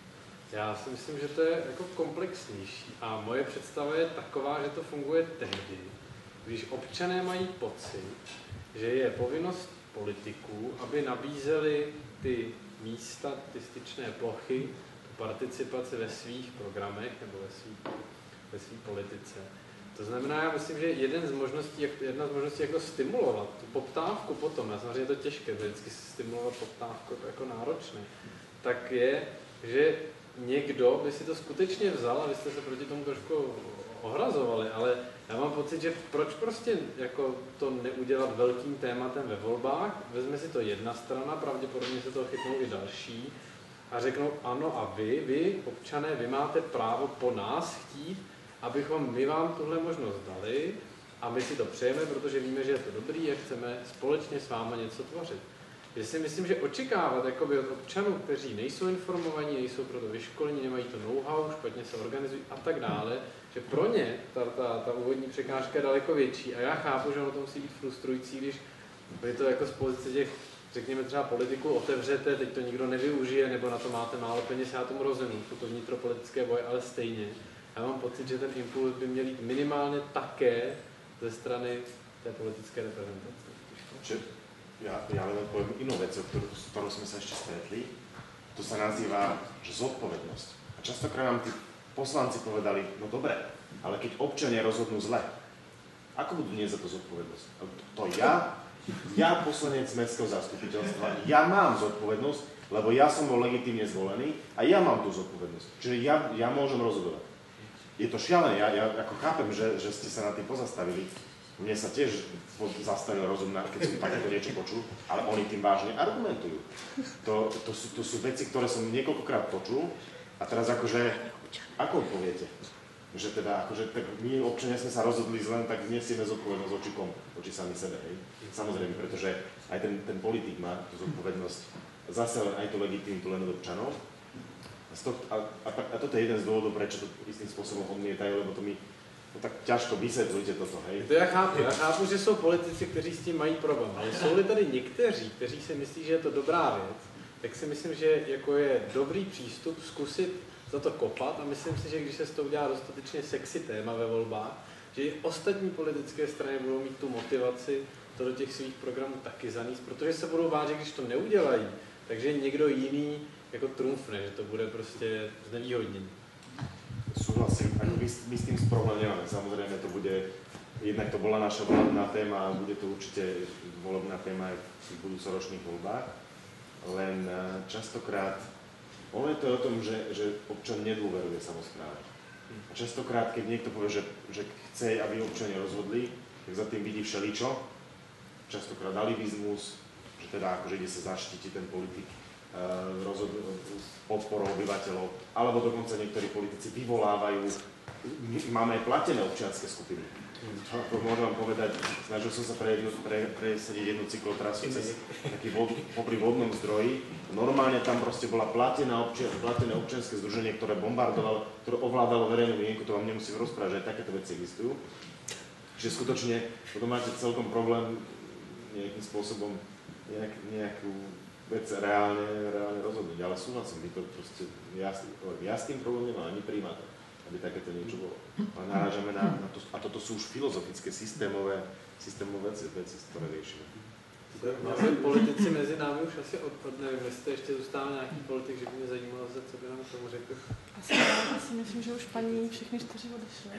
Já si myslím, že to je jako komplexnější a moje představa je taková, že to funguje tehdy, když občané mají pocit, že je povinnost politiků, aby nabízeli ty místa, ty styčné plochy, tu participaci ve svých programech nebo ve svých, ve svých politice. To znamená, já myslím, že jeden z možností, jak, jedna z možností, jak to stimulovat, tu poptávku potom, já samozřejmě je to těžké, vždycky stimulovat poptávku, to jako náročné, tak je, že někdo by si to skutečně vzal, a vy jste se proti tomu trošku ohrazovali, ale já mám pocit, že proč prostě jako to neudělat velkým tématem ve volbách, vezme si to jedna strana, pravděpodobně se toho chytnou i další a řeknou ano a vy, vy, občané, vy máte právo po nás chtít, abychom my vám tuhle možnost dali a my si to přejeme, protože víme, že je to dobrý a chceme společně s váma něco tvořit. Já si myslím, že očekávat jakoby od občanů, kteří nejsou informovaní, nejsou proto vyškolení, nemají to know-how, špatně se organizují a tak dále, že pro ně ta, ta, ta úvodní překážka je daleko větší a já chápu, že ono to musí být frustrující, když vy to jako z pozice těch, řekněme třeba politiků otevřete, teď to nikdo nevyužije, nebo na to máte málo peněz, já tomu rozumím, jsou to vnitropolitické boje, ale stejně. Já mám pocit, že ten impuls by měl jít minimálně také ze strany té politické reprezentace. Čiže ja, ja len poviem inú vec, s ktorou, ktorou sme sa ešte stretli. To sa nazýva že zodpovednosť. A častokrát nám tí poslanci povedali, no dobre, ale keď občania rozhodnú zle, ako budú niesť za to zodpovednosť? To ja, ja poslanec mestského zastupiteľstva, ja mám zodpovednosť, lebo ja som bol legitímne zvolený a ja mám tú zodpovednosť. Čiže ja, ja môžem rozhodovať. Je to šialené, ja, ja ako chápem, že, že ste sa na tým pozastavili. Mne sa tiež zastavil rozum, keď som takéto niečo počul, ale oni tým vážne argumentujú. To, to, sú, to sú veci, ktoré som niekoľkokrát počul a teraz akože, ako poviete? Že teda, akože tak my občania sme sa rozhodli zlen, tak nesieme zodpovednosť voči komu? Voči sami sebe, hej? Samozrejme, pretože aj ten, ten politik má tú zodpovednosť zase len aj tú legitimitu len od občanov. A, a, a toto je jeden z dôvodov, prečo to istým spôsobom odmietajú, lebo to mi no, tak ťažko vysvětlíte toto, hej? To já chápu, já chápu, že jsou politici, kteří s tím mají problém, ale jsou-li tady někteří, kteří si myslí, že je to dobrá věc, tak si myslím, že jako je dobrý přístup zkusit za to kopat a myslím si, že když se z toho udělá dostatečně sexy téma ve volbách, že i ostatní politické strany budou mít tu motivaci to do těch svých programů taky zanést, protože se budou bát, že když to neudělají, takže někdo jiný jako trumfne, že to bude prostě znevýhodnění. Súhlasím, ako my, my s tým problém nemáme, samozrejme to bude jednak to bola naša volebná téma a bude to určite volebná téma aj v budúcoročných voľbách. Len častokrát, ono je to o tom, že, že občan nedôveruje samospráve. A častokrát, keď niekto povie, že, že chce, aby občania rozhodli, tak za tým vidí všeličo. Častokrát alibizmus, že teda akože ide sa zaštitiť ten politik rozhod- podporou obyvateľov, alebo dokonca niektorí politici vyvolávajú, máme aj platené občianske skupiny. To môžem vám povedať, snažil som sa pre jednu, pre, presadiť jednu cyklotrasu cez taký vod, popri vodnom zdroji. Normálne tam proste bola platená občia, platené občianske združenie, ktoré bombardovalo, ktoré ovládalo verejnú mienku, to vám nemusím rozprávať, že aj takéto veci existujú. Čiže skutočne potom máte celkom problém nejakým spôsobom nejak, nejakú vec reálne, reálne rozhodnúť, ale súhlasím, my to proste, ja, ja s tým problém nemám, ani primátor, aby takéto niečo bolo. Ale narážame na, na to, a toto sú už filozofické, systémové, systémové veci, veci, ktoré riešime. Vlastně politici mezi námi už asi odpad, nevím, jestli ještě zůstává nějaký politik, že by mě zajímalo, co by nám k tomu řekl. Asi, asi myslím, že už paní všechny čtyři odešly.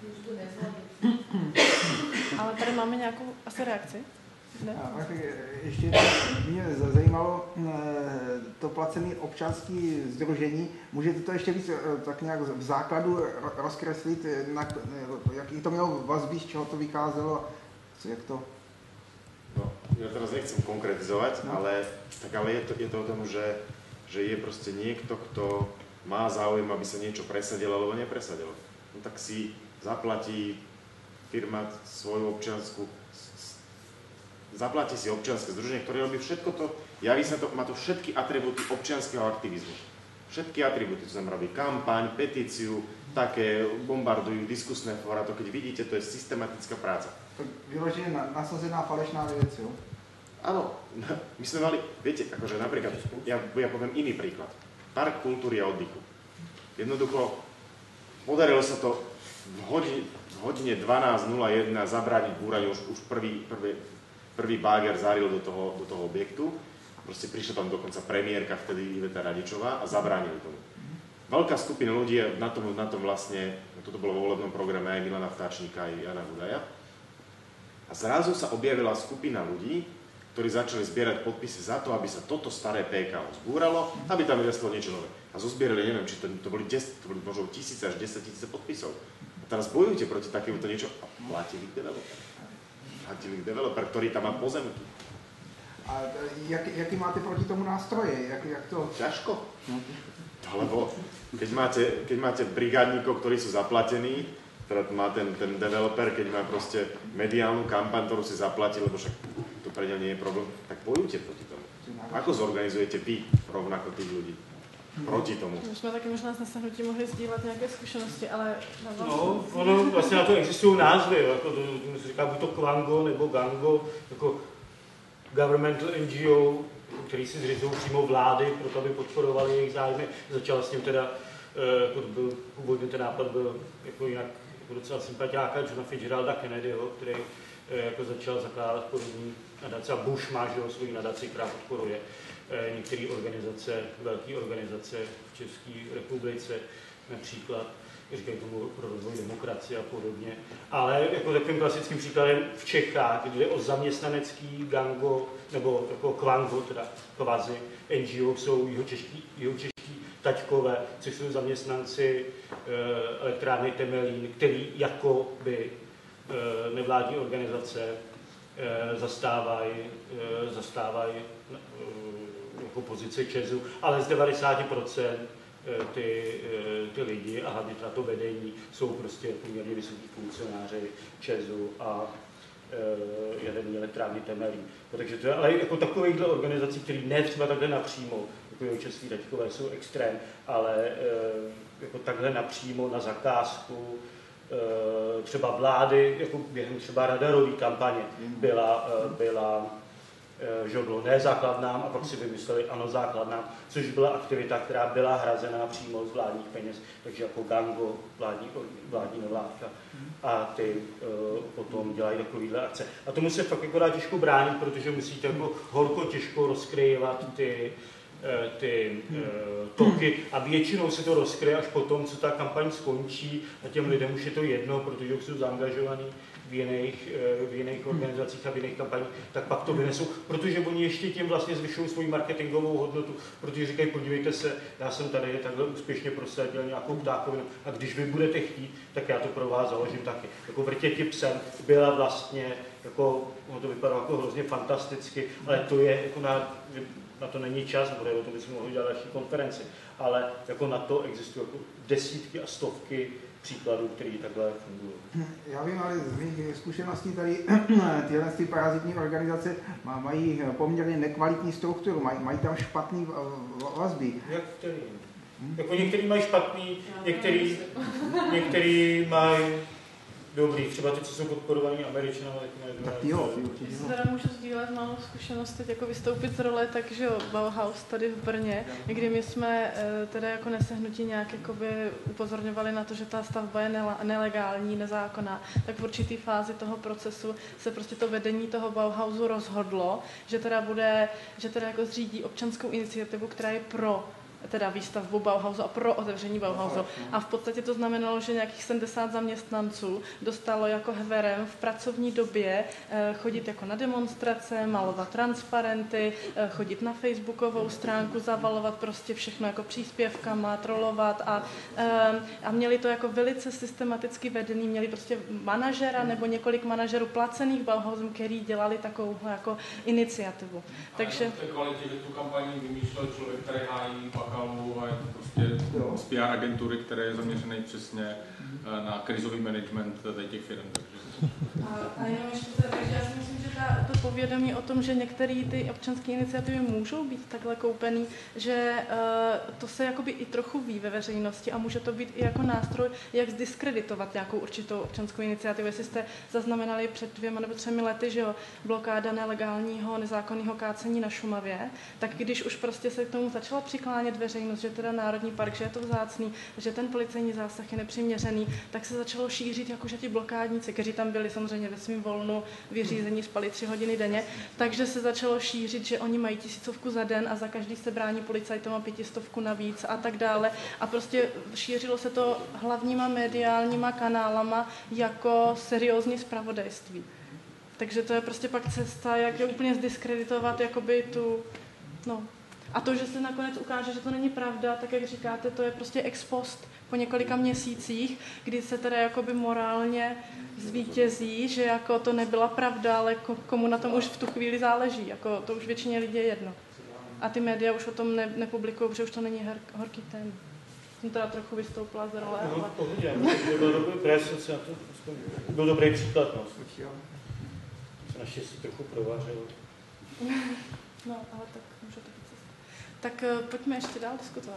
Ale tady máme nějakou asi reakci. Ne? A, tak ještě mě zajímalo to placené občanské sdružení. Můžete to ještě víc tak nějak v základu rozkreslit, na, jaký to mělo vazby, z čeho to vycházelo, jak to... No, ja teraz nechcem konkretizovať, no. ale, tak ale je, to, je to o tom, že, že je proste niekto, kto má záujem, aby sa niečo presadilo alebo nepresadilo. No tak si zaplatí firma svoju občiansku, zaplatí si občianske združenie, ktoré robí všetko to, javí sa to, má to všetky atribúty občianskeho aktivizmu. Všetky atribúty, to znamená robí kampaň, petíciu, také bombardujú diskusné fóra, to keď vidíte, to je systematická práca. To vyložené nasazená falešná vec, jo? Áno, my sme mali, viete, akože napríklad, ja, ja poviem iný príklad. Park kultúry a oddychu. Jednoducho, podarilo sa to v hodine, v hodine dvanásť nula jeden zabrániť búraniu, už, už prvý, prvý, prvý báger zaril do toho, do toho objektu. Proste prišla tam dokonca premiérka, vtedy Iveta Radičová a zabránili tomu. Veľká skupina ľudí na tom, na tom vlastne, toto bolo vo volebnom programe aj Milana Vtáčnika, aj Jana Budaja. A zrazu sa objavila skupina ľudí, ktorí začali zbierať podpisy za to, aby sa toto staré pé ká ó zbúralo, aby tam vyrastlo niečo nové. A zozbierali, neviem, či to, to boli, des, to boli možno tisíce až desať tisíce podpisov. A teraz bojujete proti takémuto niečo a platili developer. Platili developer, ktorý tam má pozemky. A jak, jaký máte proti tomu nástroje? Jak, jak to... Ťažko. Lebo keď máte, keď máte brigádníkov, ktorí sú zaplatení, teda má ten, ten developer, keď má proste mediálnu kampaň, ktorú si zaplatí, lebo však to pre ňa nie je problém, tak bojujte proti tomu. Ako zorganizujete vy rovnako tých ľudí proti tomu? My jsme taky možná s nasahnutím mohli sdílet nějaké zkušenosti, ale... No, ono vlastně na to existují názvy, jako to, to se říká buď to Kwango nebo Gango, jako governmental N G O, který si zřizují přímo vlády, proto aby podporovali jejich zájmy. Začal s tím teda, jako byl, původně ten nápad byl jako jinak jako docela sympatiáka Johna Fitzgeralda Kennedyho, který jako začal zakládat podobný nadace a Bush má, že jo, svoji nadaci, která podporuje některé organizace, velké organizace v České republice, například, říkají tomu pro rozvoj demokracie a podobně. Ale jako takovým klasickým příkladem v Čechách, kde jde o zaměstnanecký gango, nebo jako kvango, teda kvazi N G O, jsou jihočeští, jihočeští taťkové, což jsou zaměstnanci e, elektrárny Temelín, který jako by e, nevládní organizace e, zastávají e, zastávaj, e, jako pozici ČEZu, ale z devadesát procent ty, ty lidi a hlavně teda to vedení jsou prostě poměrně vysoký funkcionáři ČEZu a e, jaderní elektrárny Temelín. No, takže to je, ale jako takovýchhle organizací, které ne třeba takhle napřímo, jako jeho český taťkové jsou extrém, ale e, jako takhle napřímo na zakázku e, třeba vlády, jako během třeba radarový kampaně byla, e, byla že bylo ne základnám a pak si vymysleli ano základnám, což byla aktivita, která byla hrazená přímo z vládních peněz, takže jako Gango, vládní, vládní nevládka a ty uh, potom dělají takovýhle akce. A tomu se fakt jako dá těžko bránit, protože musíte jako horko těžko rozkryvat ty, uh, ty uh, toky a většinou se to rozkryje až potom, co ta kampaň skončí a těm lidem už je to jedno, protože už jsou zaangažovaní v jiných, v jiných organizacích a v jiných kampaních, tak pak to vynesou, protože oni ještě tím vlastně zvyšují svoji marketingovou hodnotu, protože říkají, podívejte se, já jsem tady takhle úspěšně prosadil nějakou ptákovinu a když vy budete chtít, tak já to pro vás založím taky. Jako Vrtěti psem byla vlastně, jako, ono to vypadalo jako hrozně fantasticky, ale to je jako na, na to není čas, bude o tom bychom mohli dělat další konferenci, ale jako na to existují jako desítky a stovky příkladů, které takhle fungují. Já vím, ale z mých zkušeností tady tyhle ty parazitní organizace mají poměrně nekvalitní strukturu, mají, mají tam špatný vazby. Jak který? Hmm? Jako některý mají špatný, některý, některý mají dobrý, třeba ty, co jsou podporovaní Američanami, tak mají dobrý. Tak jo, Já se teda můžu sdílet malou zkušenost, teď jako vystoupit z role, takže Bauhaus tady v Brně, kdy my jsme teda jako nesehnutí nějak jakoby upozorňovali na to, že ta stavba je nelegální, nezákonná, tak v určitý fázi toho procesu se prostě to vedení toho Bauhausu rozhodlo, že teda bude, že teda jako zřídí občanskou iniciativu, která je pro teda výstavbu Bauhausu a pro otevření Bauhausu. A v podstatě to znamenalo, že nějakých sedmdesát zaměstnanců dostalo jako heverem v pracovní době chodit jako na demonstrace, malovat transparenty, chodit na facebookovou stránku, zavalovat prostě všechno jako příspěvkama, trolovat a, a měli to jako velice systematicky vedený, měli prostě manažera nebo několik manažerů placených Bauhausem, který dělali takovou jako iniciativu. Takže v té kvalitě, že tu kampaní vymýšlel člověk, který hájí Bakalu a je to prostě z P R agentury, které je zaměřený přesně na krizový management těch firm. A, a jenom ještě to, takže já si myslím, že ta, to povědomí o tom, že některé ty občanské iniciativy můžou být takhle koupený, že uh, to se jakoby i trochu ví ve veřejnosti a může to být i jako nástroj, jak zdiskreditovat nějakou určitou občanskou iniciativu. Jestli jste zaznamenali před dvěma nebo třemi lety, že jo, blokáda nelegálního, nezákonného kácení na Šumavě, tak když už prostě se k tomu začala přiklánět veřejnost, že teda národní park, že je to vzácný, že ten policejní zásah je nepřiměřený, tak se začalo šířit, jakože ti blokádníci, kteří tam byli samozřejmě ve svém volnu, vyřízení, spali tři hodiny denně, takže se začalo šířit, že oni mají tisícovku za den a za každý se brání policajtům a pětistovku navíc a tak dále. A prostě šířilo se to hlavníma mediálníma kanálama jako seriózní zpravodajství. Takže to je prostě pak cesta, jak je úplně zdiskreditovat jakoby tu, no. A to, že se nakonec ukáže, že to není pravda, tak jak říkáte, to je prostě ex post po několika měsících, kdy se teda jakoby morálně zvítězí, že jako to nebyla pravda, ale komu na tom už v tu chvíli záleží, jako to už většině lidí je jedno. A ty média už o tom ne, nepublikují, protože už to není her, horký téma. Jsem teda trochu vystoupila z role, no, ale... pohodě, to byl dobrý pres, byl dobrý příklad, no. Se naštěstí trochu provařilo. No, ale tak může to být cesta. Tak uh, pojďme ještě dál diskutovat.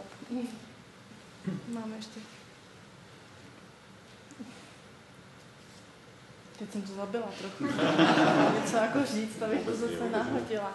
Máme ještě... Teď jsem to zabila trochu. Něco jako říct, abych to zase nahodila.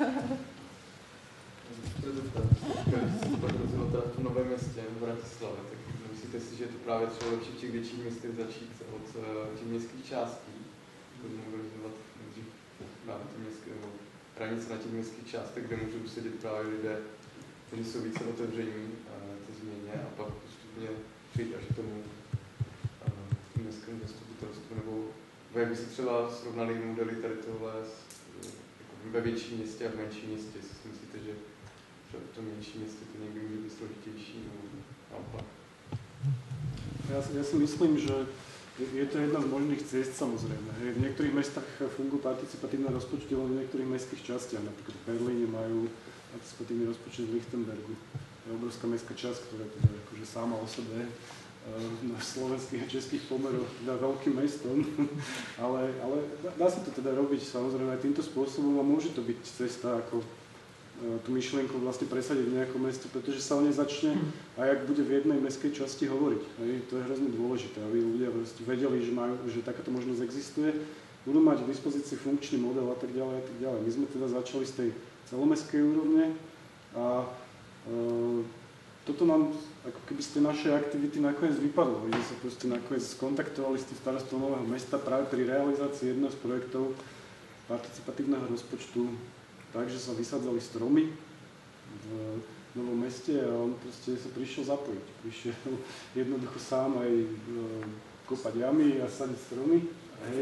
To je to tak. Když pak rozhodl teda v Novém Městě, v Bratislavě, tak myslíte si, že je to právě třeba lepší v těch větších městech začít od těch městských částí, jako mobilizovat právě ty městské, nebo hranice na těch městských částech, kde můžou sedět právě lidé, kteří jsou více otevření té změně a pak postupně přijít až k tomu městskému zastupitelstvu, nebo jak by se třeba srovnali modely tady tohle jako ve větším městě a v menším městě, jestli si myslíte, že v tom menším městě to někdy může být složitější, nebo naopak? Ja, ja si myslím, že je to jedna z možných ciest, samozrejme. V niektorých mestách fungujú participatívne rozpočty, len v niektorých mestských častiach. Napríklad v Berlíne majú participatívny rozpočet v Lichtenbergu. Je obrovská mestská časť, ktorá je teda akože sama o sebe na slovenských a českých pomeroch teda veľkým mestom. ale, ale dá sa to teda robiť samozrejme aj týmto spôsobom a môže to byť cesta, ako tú myšlienku vlastne presadiť v nejakom meste, pretože sa o nej začne aj ak bude v jednej mestskej časti hovoriť. Hej, to je hrozne dôležité, aby ľudia vedeli, že, majú, že takáto možnosť existuje, budú mať k dispozícii funkčný model a tak ďalej a tak ďalej. My sme teda začali z tej celomestskej úrovne a e, toto nám ako keby z tej našej aktivity nakoniec vypadlo. My sme sa proste nakoniec skontaktovali s tým starostom Nového Mesta práve pri realizácii jedného z projektov participatívneho rozpočtu, takže sa vysadzali stromy v Novom Meste a on proste sa prišiel zapojiť. Prišiel jednoducho sám aj kopať jamy a sadiť stromy. Hej.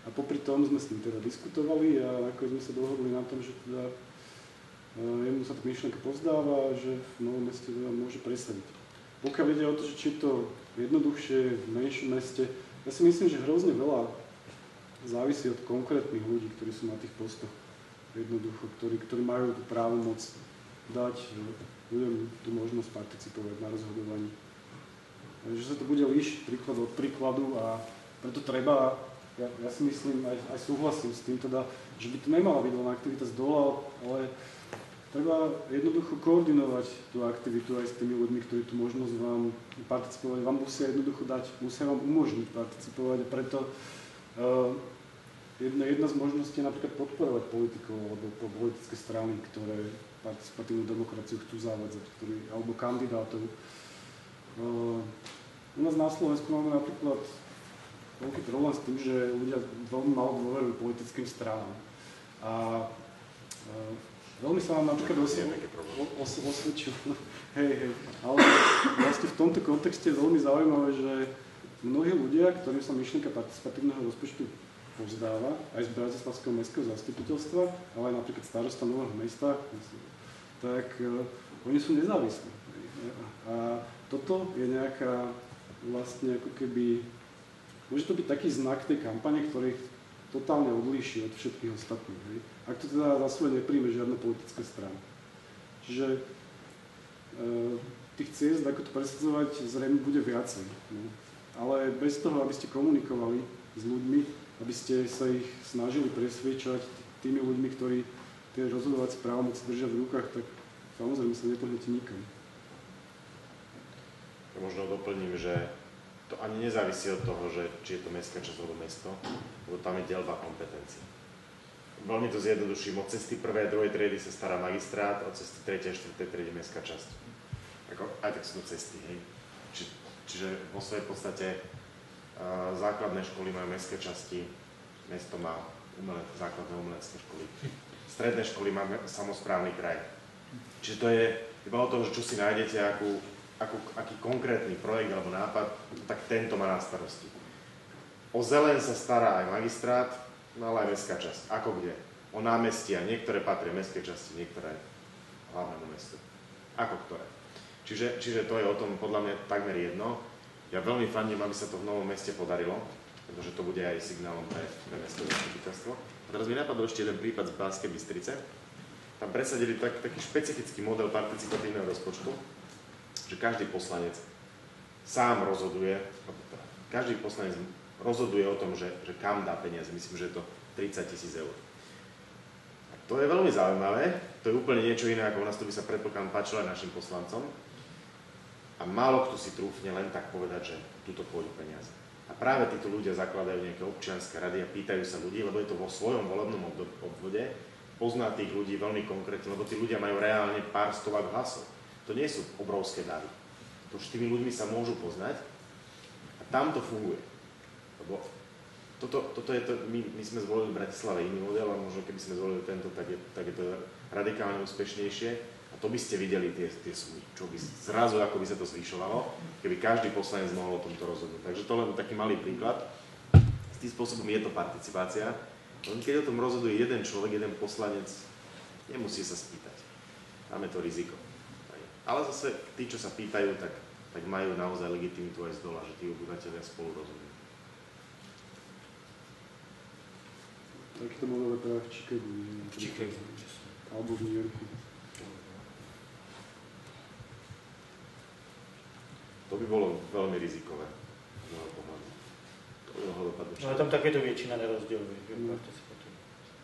A popri tom sme s ním teda diskutovali a nakoniec sme sa dohodli na tom, že teda jemu sa tá myšlienka pozdáva, že v Novom Meste teda môže presadiť. Pokiaľ ide o to, že či je to jednoduchšie v menšom meste, ja si myslím, že hrozne veľa závisí od konkrétnych ľudí, ktorí sú na tých postoch. Jednoducho, ktorí, ktorí majú tú právomoc dať ľuďom tú možnosť participovať na rozhodovaní. Že sa to bude líšiť príklad od príkladu a preto treba, ja, ja si myslím, aj, aj súhlasím s tým teda, že by to nemala byť len aktivita z dola, ale treba jednoducho koordinovať tú aktivitu aj s tými ľuďmi, ktorí tú možnosť vám participovať, vám musia jednoducho dať, musia vám umožniť participovať a preto uh, jedna, jedna z možností je napríklad podporovať politikov alebo politické strany, ktoré participatívnu demokraciu chcú zavádzať, ktorý, alebo kandidátov. Uh, u nás na Slovensku máme napríklad veľký problém s tým, že ľudia veľmi málo dôverujú politickým stranám. A uh, veľmi sa vám napríklad osvedčil, hej, hej, ale vlastne v tomto kontexte je veľmi zaujímavé, že mnohí ľudia, ktorým sa myšlienka participatívneho rozpočtu pozdáva, aj z Bratislavského mestského zastupiteľstva, ale aj napríklad starosta Nového Mesta, tak uh, oni sú nezávislí. A toto je nejaká vlastne ako keby, môže to byť taký znak tej kampane, ktorý totálne odlíši od všetkých ostatných. Hej? Ak to teda za svoje nepríjme žiadna politická strana. Čiže uh, tých ciest, ako to presadzovať, zrejme bude viacej. No. Ale bez toho, aby ste komunikovali s ľuďmi, aby ste sa ich snažili presviečať tými ľuďmi, ktorí tie rozhodovacie právomoci držia v rukách, tak samozrejme sa nepohnete nikam. Možno doplním, že to ani nezávisí od toho, že či je to mestská časť alebo mesto, lebo tam je deľba kompetencií. Veľmi to zjednoduším, od cesty prvej a druhej triedy sa stará magistrát, od cesty tretej a štvrtej triedy mestská časť. Ako, aj tak sú to cesty, hej. Či, čiže vo svojej podstate uh, základné školy majú mestské časti, mesto má umelé, základné umelecké školy. Stredné školy má samosprávny kraj. Čiže to je iba o tom, že čo si nájdete, akú, akú, aký konkrétny projekt alebo nápad, tak tento má na starosti. O zelen sa stará aj magistrát, no ale aj mestská časť. Ako kde? O námestia. Niektoré patria mestskej časti, niektoré hlavnému mestu. Ako ktoré? Čiže, čiže to je o tom podľa mňa takmer jedno. Ja veľmi fandím, aby sa to v Novom Meste podarilo, pretože to bude aj signálom pre, pre mestské zastupiteľstvo. A teraz mi napadol ešte jeden prípad z Banskej Bystrice. Tam presadili tak, taký špecifický model participatívneho rozpočtu, že každý poslanec sám rozhoduje, každý poslanec rozhoduje o tom, že, že kam dá peniaze. Myslím, že je to tridsať tisíc eur. A to je veľmi zaujímavé, to je úplne niečo iné, ako u nás to by sa predpokladám páčilo aj našim poslancom. A málo kto si trúfne len tak povedať, že tuto pôjdu peniaze. A práve títo ľudia zakladajú nejaké občianske rady a pýtajú sa ľudí, lebo je to vo svojom volebnom obvode, pozná tých ľudí veľmi konkrétne, lebo tí ľudia majú reálne pár stovák hlasov. To nie sú obrovské davy. To už s tými ľuďmi sa môžu poznať a tam to funguje. Lebo toto, toto je to, my, my sme zvolili v Bratislave iný model a možno keby sme zvolili tento, tak je, tak je to radikálne úspešnejšie a to by ste videli tie, tie sumy, čo by zrazu ako by sa to zvyšovalo, keby každý poslanec mohol o tomto rozhodnúť. Takže to len taký malý príklad. S tým spôsobom je to participácia. Len keď o tom rozhoduje jeden človek, jeden poslanec, nemusí sa spýtať. Máme to riziko. Ale zase tí, čo sa pýtajú, tak, tak majú naozaj legitimitu aj z dola, že tí obyvateľia spolu rozhodujú. Tak to model práve v Chicagu. V Chicagu. Alebo v New Yorku. To by bolo veľmi rizikové. No ale tam takéto většina nerozděluje, že mm. participativní.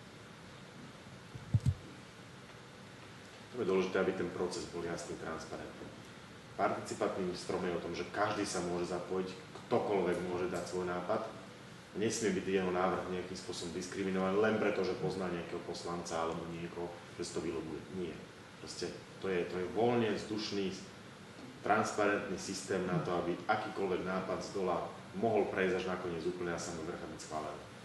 To je dôležité, aby ten proces bol jasný, transparentný. Participatívny strom je o tom, že každý sa môže zapojiť, ktokoľvek môže dať svoj nápad. Nesmie byť jeho návrh nejakým spôsobom diskriminovaný len preto, že pozná nejakého poslanca alebo niekoho, že si to vylobuje. Nie. Proste to je, to je voľne vzdušný, transparentný systém na to, aby akýkoľvek nápad z dola mohol prejsť až nakoniec úplne na samý vrch a byť schválený.